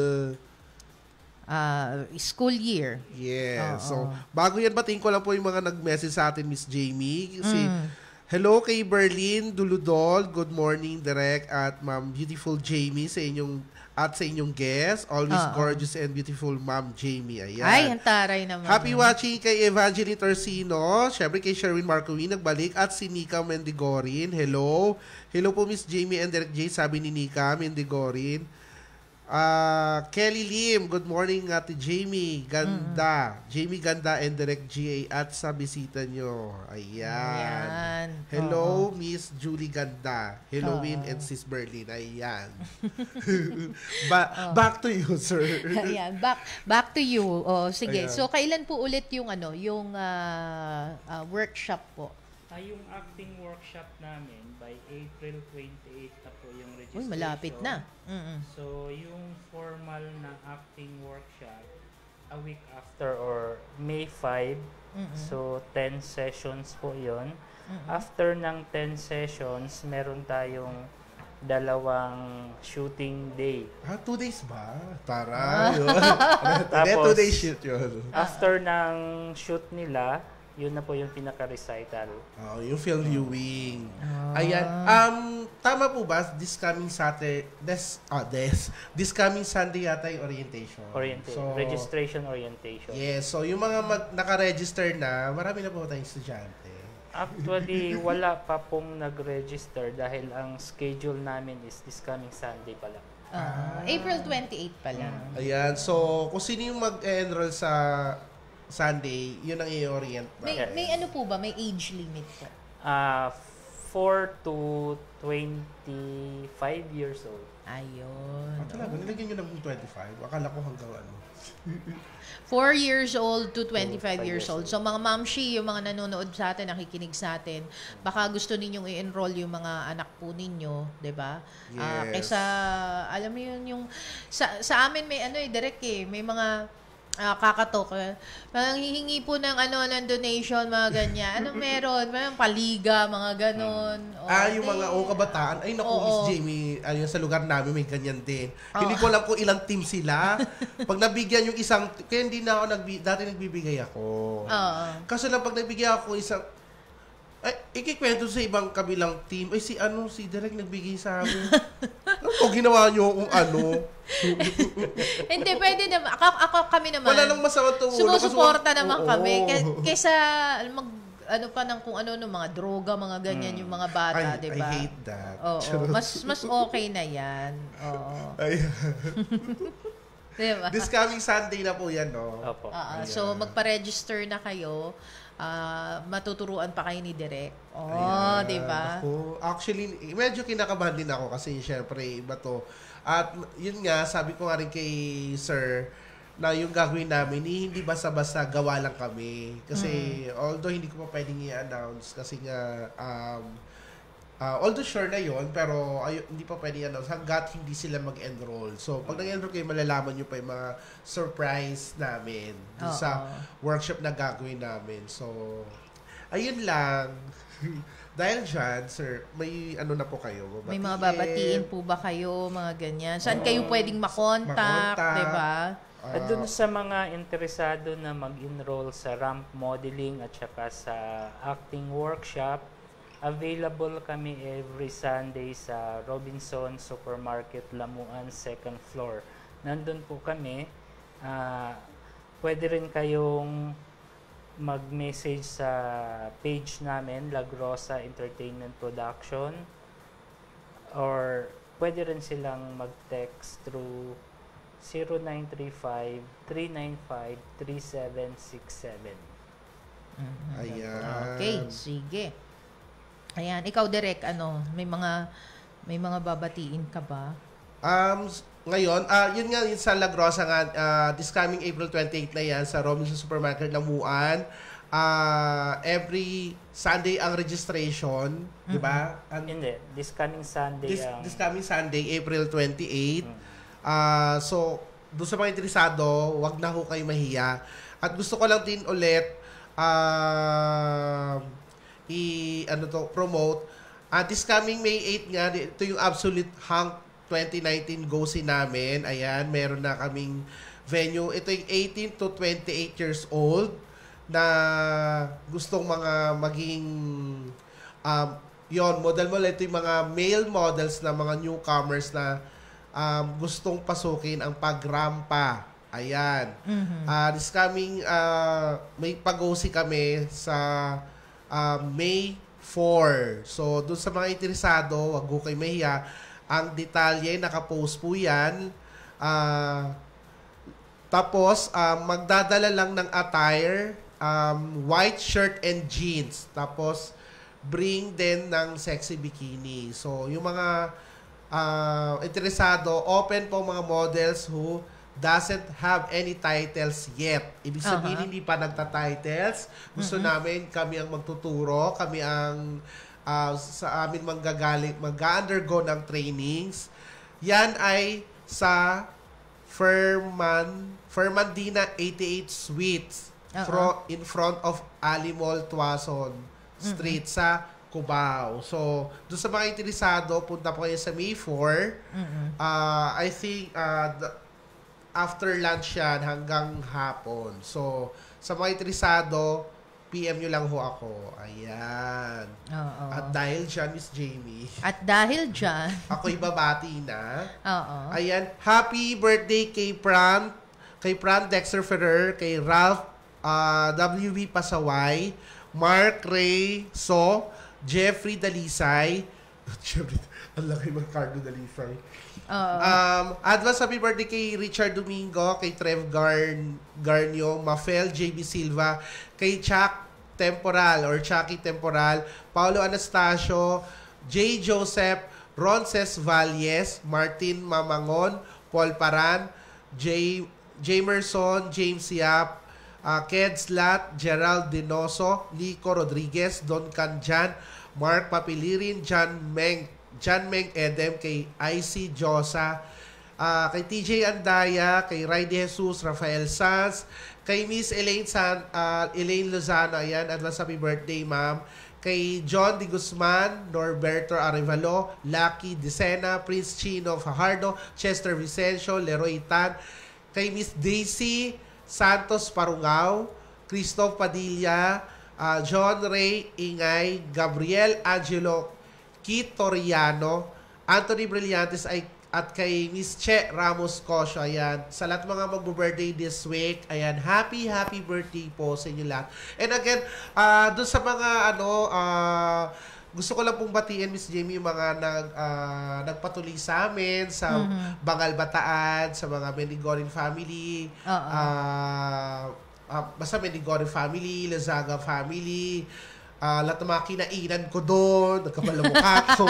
Uh, school year. Yeah. Oo. So, bago yan, batiin ko lang po yung mga nag-message sa atin, Miss Jamie. Kasi, Mm. hello kay Berlin Duludol. Good morning, Direk at Ma'am Beautiful Jamie sa inyong at sa inyong guest. Always Oo. gorgeous and beautiful, Ma'am Jamie. Ayan. Ay, ang taray naman. Happy watching kay Evangeline Torsino. Siyempre kay Sherwin Marcowi nagbalik. At si Nika Mendigorin. Hello. Hello po, Miss Jamie and Direk J. Sabi ni Nika Mendigorin. Uh, Kelly Lim, good morning Ate Jamie. Ganda. Mm-hmm. Jamie Ganda and Direk G A at sa bisita nyo. Ayan. Ayan. Hello, Oo. Miss Julie Ganda. Hello, Oo. Win and Sis Berlin. Ayan. ba- back to you, sir. Ayan, back back to you. Oh, sige. Ayan. So kailan po ulit yung ano, yung uh, uh, workshop po? Ah, yung acting workshop namin by April twenty-eighth na po yung registration. Uy, malapit na. Mm-mm. So, yung formal na acting workshop, a week after or May fifth. Mm-mm. So, ten sessions po yon. Mm-mm. After ng ten sessions, meron tayong dalawang shooting day. Ah, two days ba? Tara. Ah. Yun. Tapos, two days shoot yun. After ng shoot nila, yun na po yung pinaka-recital. Oh, yung film viewing. Ah. Ayan. Um, tama po ba? This coming Saturday, this, ah, this, this coming Sunday yata yung orientation. Orientation. So, Registration orientation. yes. So, yung mga mag, naka-register na, marami na po tayong estudyante. Actually, wala pa pong nag-register dahil ang schedule namin is this coming Sunday pa lang. Ah, April twenty-eighth pala. Ayan. So, kung sino yung mag-enroll sa Sunday, yun ang i-orient. May, Okay. may ano po ba? May age limit po? Ah, four to twenty-five years old. Ayun. Ah, talaga, nilagyan nyo ng twenty-five. Akala ko hanggang ano. four years old to twenty-five five years years old. So mga mamshi, yung mga nanonood sa atin, nakikinig sa atin, baka gusto ninyong i-enroll yung mga anak po ninyo, 'di ba? Ah, Yes. kaysa alam mo yun yung sa sa amin may ano eh direct eh, may mga ah, kakatok. Eh. Parang hihingi po ng ano ng donation, mga ganyan. Anong meron? Parang paliga, mga ganon. O, Ah, yung di- mga o kabataan. Ay, naku, Oo. Miss Jamie, ayun, sa lugar namin may ganyan din. Hindi ko alam kung ilang team sila. Pag nabigyan yung isang, kaya hindi na ako, nagbi, dati nagbibigay ako. Oo. Kaso lang, pag nagbigay ako isang, ay, ikikwento sa ibang kabilang team, ay si ano, si Derek nagbigay sa amin. Ano ko ginawa nyo kung ano? Hindi, pwede naman. Ako, ako kami naman. Wala nang masamang tumulong. Sumusuporta Kaso- naman Oo. kami. Kay- Kaysa mag ano pa ng kung ano no mga droga, mga ganyan yung mga bata, Ay, 'di I ba? hate that. Oo, Charot. mas mas okay na 'yan. Oo. Ay, 'Di ba? this coming Sunday na po yan, no? Opo. Oo, so magpa-register na kayo ah, matuturuan pa kayo ni Direk. Oh, Ayan. di ba? Ako, actually, medyo kinakabahan din ako kasi syempre iba to. At yun nga, sabi ko nga rin kay Sir, na yung gagawin namin, eh, hindi basta-basta gawa lang kami. Kasi mm. although hindi ko pa pwedeng i-announce kasi nga, um, uh, although sure na yon pero ay, hindi pa pwedeng i-announce hanggat hindi sila mag-enroll. So, pag nag-enroll kayo, malalaman nyo pa yung mga surprise namin dun sa workshop na gagawin namin. So, ayun lang. Dahil dyan, sir, may ano na po kayo? Babatiin. May mga babatiin po ba kayo, mga ganyan? Saan uh, kayo pwedeng makontak, diba? Uh, At dun sa mga interesado na mag-enroll sa ramp modeling at saka sa acting workshop, available kami every Sunday sa Robinson Supermarket, Lamuan, second floor. Nandun po kami. Uh, pwede rin kayong mag-message sa page namin, La Grosa Entertainment Production, or pwede rin silang mag-text through zero nine three five, three nine five, three seven six seven. Mm-hmm. Ayan. Okay, sige. Ayan, ikaw Direk, ano, may mga may mga babatiin ka ba? Um, ngayon, uh, yun nga, yun sa La Grosa nga, uh, this coming April twenty-eighth na yan, sa Robinson Supermarket, Lamuan. Uh, every Sunday ang registration, mm-hmm. di ba? Hindi, this coming Sunday. This, ang... this coming Sunday, April twenty-eighth. Mm-hmm. Uh, so, doon sa mga interesado, wag na ho kayo mahiya. At gusto ko lang din ulit uh, i ano to, promote. Uh, this coming May eighth nga, ito yung Absolute Hunk twenty nineteen Go-See namin. Ayan, meron na kaming venue. Ito yung eighteen to twenty-eight years old na gustong mga maging um, yon model mo. Ito yung mga male models na mga newcomers na Um, gustong pasukin ang pagrampa. Ayan. Mm-hmm. Uh, this coming, uh, may pag-go-see kami sa uh, May fourth. So, dun sa mga interesado, wag ko kayo mahiya. Ang detalye, nakapost po yan. Uh, tapos, uh, magdadala lang ng attire, um, white shirt and jeans. Tapos, bring din ng sexy bikini. So, yung mga Uh, interesado, open po mga models who doesn't have any titles yet. Ibig sabihin, uh-huh. hindi pa nagta-titles. Gusto uh-huh. namin, kami ang magtuturo, kami ang uh, sa amin manggagaling, mag-undergo ng trainings. Yan ay sa Ferman, Fermandina eighty-eight Suites uh-huh. fro- in front of Ali Mall, Tuason Street uh-huh. sa Cubao. So, doon sa mga interesado, punta po kayo sa May fourth. Mm-hmm. Uh, I think uh, the, after lunch yan hanggang hapon. So, sa mga interesado, P M nyo lang ho ako. Ayan. Oo. At dahil dyan, Miss Jamie. At dahil dyan. Ako'y babati na. Oo. Ayan. Happy birthday kay Pran, kay Pran Dexter Ferrer, kay Ralph uh, W B Pasaway, Mark Ray So, Jeffrey Dalisay. Jeffrey, ang laki mag-cardo Dalisay. Uh, um, advance happy birthday kay Richard Domingo, kay Trev Garn, Garnio, Mafel J B Silva, kay Chuck Temporal or Chucky Temporal, Paulo Anastasio, J. Joseph, Ronces Valles, Martin Mamangon, Paul Paran, J. Jamerson, James Yap, Uh, Ked Slat, Gerald Dinoso, Nico Rodriguez, Don Canjan, Mark Papilirin, John Meng, John Meng Edem, kay I C Josa, uh, kay T J Andaya, kay Ray De Jesus, Rafael Sanz, kay Miss Elaine San, uh, Elaine Lozano, ayan, advance happy birthday, ma'am. Kay John De Guzman, Norberto Arevalo, Lucky Decena, Prince Chino Fajardo, Chester Vicencio, Leroy Tan, kay Miss Daisy Santos Parungao, Christoph Padilla, uh, John Ray Ingay, Gabriel Angelo Kitoriano, Anthony Brillantes ay, at kay Miss Che Ramos Cosio. Ayan, sa lahat mga mag-birthday this week, ayan, happy, happy birthday po sa inyo lahat. And again, uh, dun sa mga ano, uh, gusto ko lang pong batiin, Miss Jamie, yung mga nag, uh, nagpatuloy sa amin, sa mm-hmm. Bangal Bataan, sa mga Menigorin family. Uh, uh, basta Mendigore family, Lazaga family, uh, lahat ng mga kinainan ko doon, nagkapalamukha ko.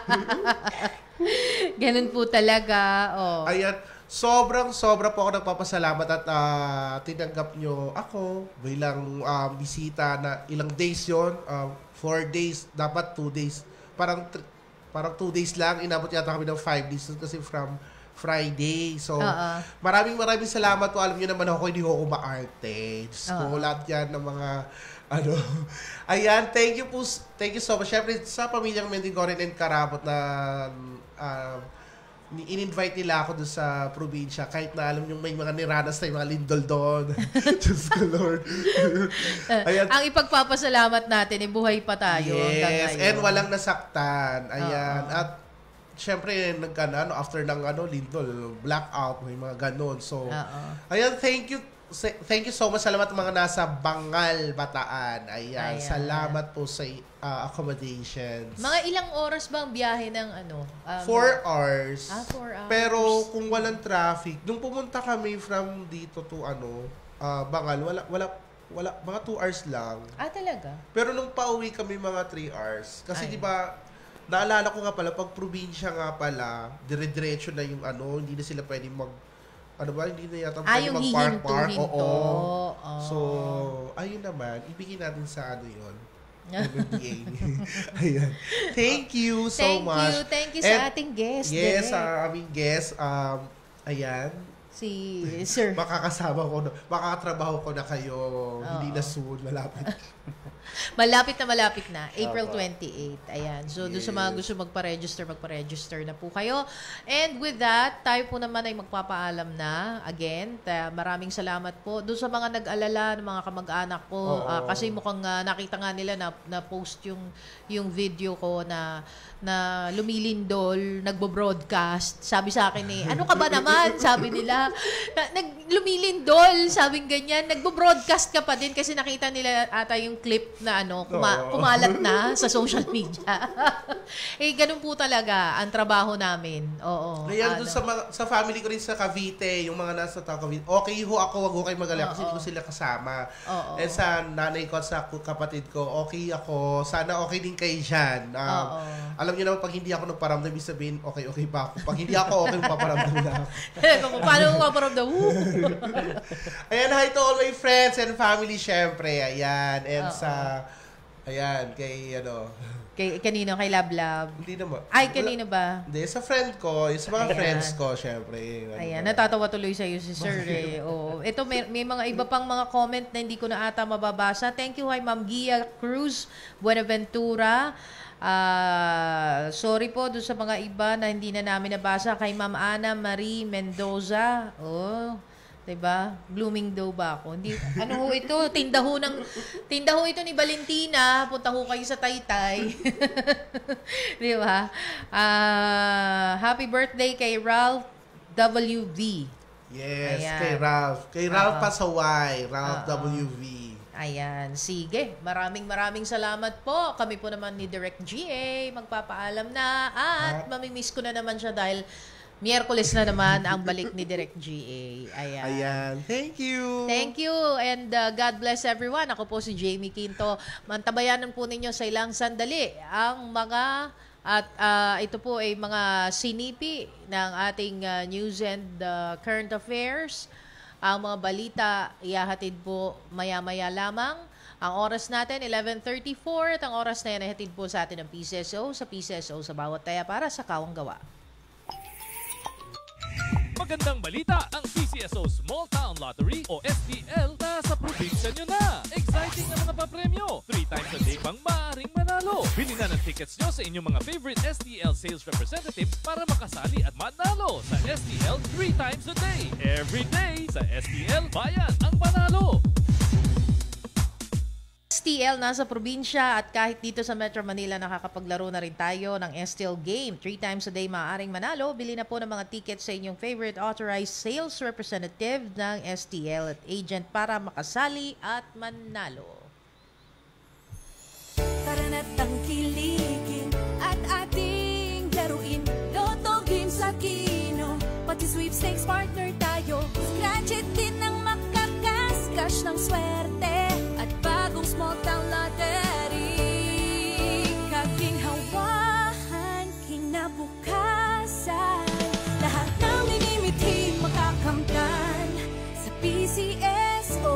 Ganun po talaga. Oh. Ayan. Sobrang, sobra po ako nagpapasalamat at uh, tinanggap nyo ako bilang uh, bisita na ilang days yon, uh, four days, dapat two days. Parang parang two days lang, inabot yata kami ng five days kasi from Friday. So, uh-uh. maraming maraming salamat po. Alam nyo naman ako, hindi ko umaarte. So, uh-uh. lahat yan ng mga, ano, ayan, thank you po, thank you so much. Siyempre, sa pamilyang Mendigoren and Karabot na, uh, in-invite nila ako doon sa probinsya kahit na alam nyo may mga niranas na yung mga lindol doon. Diyos ko, Lord. Ayan. Ang ipagpapasalamat natin, eh, buhay pa tayo. Yes, and walang nasaktan. Ayan. Uh-oh. At syempre, nagkana, ano, after ng ano, lindol, blackout, may mga ganon. So, Uh-oh. ayan, thank you. Thank you so much. Salamat mga nasa Bangal, Bataan. Ayan. Ayan. Salamat po sa uh, accommodations. Mga ilang oras ba ang biyahe ng ano? Um, four hours. Ah, four hours. Pero kung walang traffic, nung pumunta kami from dito to ano, uh, Bangal, wala, wala, wala, mga two hours lang. Ah, talaga? Pero nung pauwi kami mga three hours. Kasi di ba naalala ko nga pala, pag probinsya nga pala, dire-diretso na yung ano, hindi na sila pwedeng mag, ano ba, hindi na yata ah, pwede mag-park-park. Oo. Oh. So, ayun naman, ibigay natin sa ano yun. M M D A. Ayan. Thank you so Thank much. Thank you. Thank you sa ating guest. Yes, sa aming guest. Um, ayan. Si Sir. Makakasama ko na, makakatrabaho ko na kayo. Oo. Hindi na soon, malapit. Malapit na malapit na. April twenty-eighth. Ayan. So, yes. Doon sa mga gusto magpa-register, magpa-register na po kayo. And with that, tayo po naman ay magpapaalam na. Again, ta- maraming salamat po. Doon sa mga nag-alala, ng mga kamag-anak ko, uh, kasi mukhang uh, nakita nga nila na, na post yung, yung video ko na na lumilindol, nagbo-broadcast. Sabi sa akin eh, ano ka ba naman? Sabi nila, nag lumilindol, sabing ganyan, nagbo-broadcast ka pa din kasi nakita nila ata yung clip na ano, kuma- kumalat na sa social media. Eh, ganun po talaga ang trabaho namin. Oo. Kaya ano. doon sa, mga, sa family ko rin sa Cavite, yung mga nasa Cavite, okay ho ako, wag ho kayo mag-alala kasi hindi ko sila kasama. Oo. And sa nanay ko, sa kapatid ko, okay ako. Sana okay din kayo dyan. Um, alam niyo naman, pag hindi ako nagparamdam, ibig sabihin, okay, okay pa ako. Pag hindi ako, okay, paparamdam na ako. Paano mo paparamdam? Ayan, hi to all my friends and family, syempre. Ayan. And Uh-oh. sa, ayan, kay, ano, Kay, kanino? Kay Lab Lab? Hindi naman. Ay, kanino ba? Hindi, sa friend ko. Sa mga Ayan. friends ko, syempre. Ayan, natatawa tuloy sa'yo si Sir eh. Oo. Ito, may, may mga iba pang mga comment na hindi ko na ata mababasa. Thank you, hi Ma'am Gia Cruz Buenaventura. Uh, sorry po doon sa mga iba na hindi na namin nabasa. Kay Ma'am Ana Marie Mendoza. Oh, diba? Blooming daw ba ako? Hindi, ano ho ito? Tindaho ng, tindaho ito ni Valentina. Punta ho kayo sa Taytay. Diba? Uh, happy birthday kay Ralph W V. Yes, Ayan. kay Ralph. Kay Ralph Uh-oh. Pasaway. Ralph Uh-oh. W V. Ayan, sige. Maraming maraming salamat po. Kami po naman ni Direct G A magpapaalam na at mamimiss ko na naman siya dahil Miyerkules na naman ang balik ni Direct G A. Ayan. Ayan. Thank you. Thank you and uh, God bless everyone. Ako po si Jamie Quinto. Mantabayanan po ninyo sa ilang sandali ang mga at uh, ito po ay mga sinipi ng ating uh, news and uh, current affairs. Ang mga balita, ihahatid po maya-maya lamang. Ang oras natin, eleven thirty-four. At ang oras na yan, ihatid po sa atin ng P C S O. Sa P C S O, sa bawat taya para sa kawang gawa. Magandang balita, ang P C S O Small Town Lottery o S T L nasa probinsya nyo na. Exciting na mga papremyo. Three times a day pang maaaring manalo. Bili na ng tickets nyo sa inyong mga favorite S T L sales representatives para makasali at manalo sa S T L three times a day. Every day sa S T L, bayan ang panalo. S T L nasa probinsya at kahit dito sa Metro Manila nakakapaglaro na rin tayo ng S T L game. Three times a day maaaring manalo. Bili na po ng mga tickets sa inyong favorite authorized sales representative ng S T L at agent para makasali at manalo. Tara na't tangkilikin at ating laruin. Lotto Games sa Kino, pati sweepstakes partner tayo. Scratch it din ng makakas. cash ng swerte at bagong small town lottery. Kaginhawahan, kinabukasan, lahat ng minimithi makakamtan sa P C S O.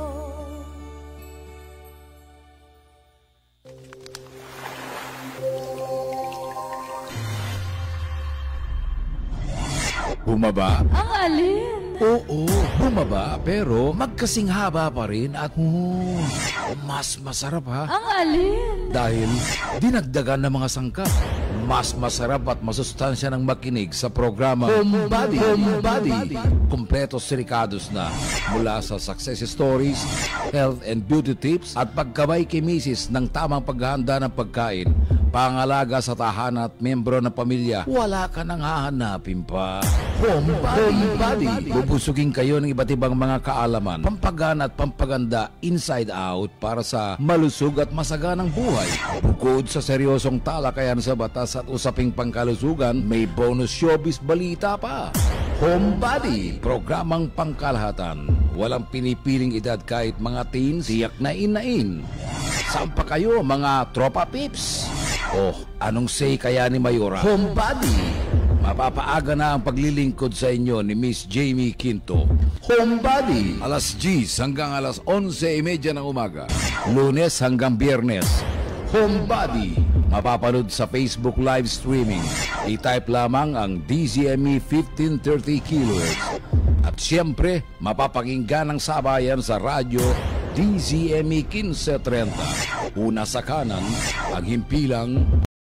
Bumaba? Ang alin? Oo, bumaba pero magkasing haba pa rin at oh, mas masarap ha. Ang alin? Dahil dinagdagan ng mga sangkap. Mas masarap at masustansya ng makinig sa programa Homebody. Homebody. Kompleto sirikados na mula sa success stories, health and beauty tips at pagkabay kay misis ng tamang paghahanda ng pagkain, pangalaga sa tahanan at membro ng pamilya. Wala ka nang hahanapin pa. Homebody. Homebody. Bubusugin kayo ng iba't ibang mga kaalaman, pampagana at pampaganda inside out para sa malusog at masaganang buhay. Bukod sa seryosong talakayan sa batas at usaping pangkalusugan, may bonus showbiz balita pa. Homebody, programang pangkalahatan. Walang pinipiling edad kahit mga teens, siyak na in-na-in. Saan pa kayo mga tropa pips? Oh, anong say kaya ni Mayora? Homebody. Mapapaaga na ang paglilingkod sa inyo ni Miss Jamie Quinto. Homebody. Alas diyes hanggang alas onse trenta ng umaga. Lunes hanggang Biyernes. Homebody. Mapapanood sa Facebook live streaming. I-type lamang ang D Z M E fifteen thirty kilohertz. At siyempre, mapapakinggan ang sabayan sa radyo D Z M E fifteen thirty. Una sa kanan, ang himpilang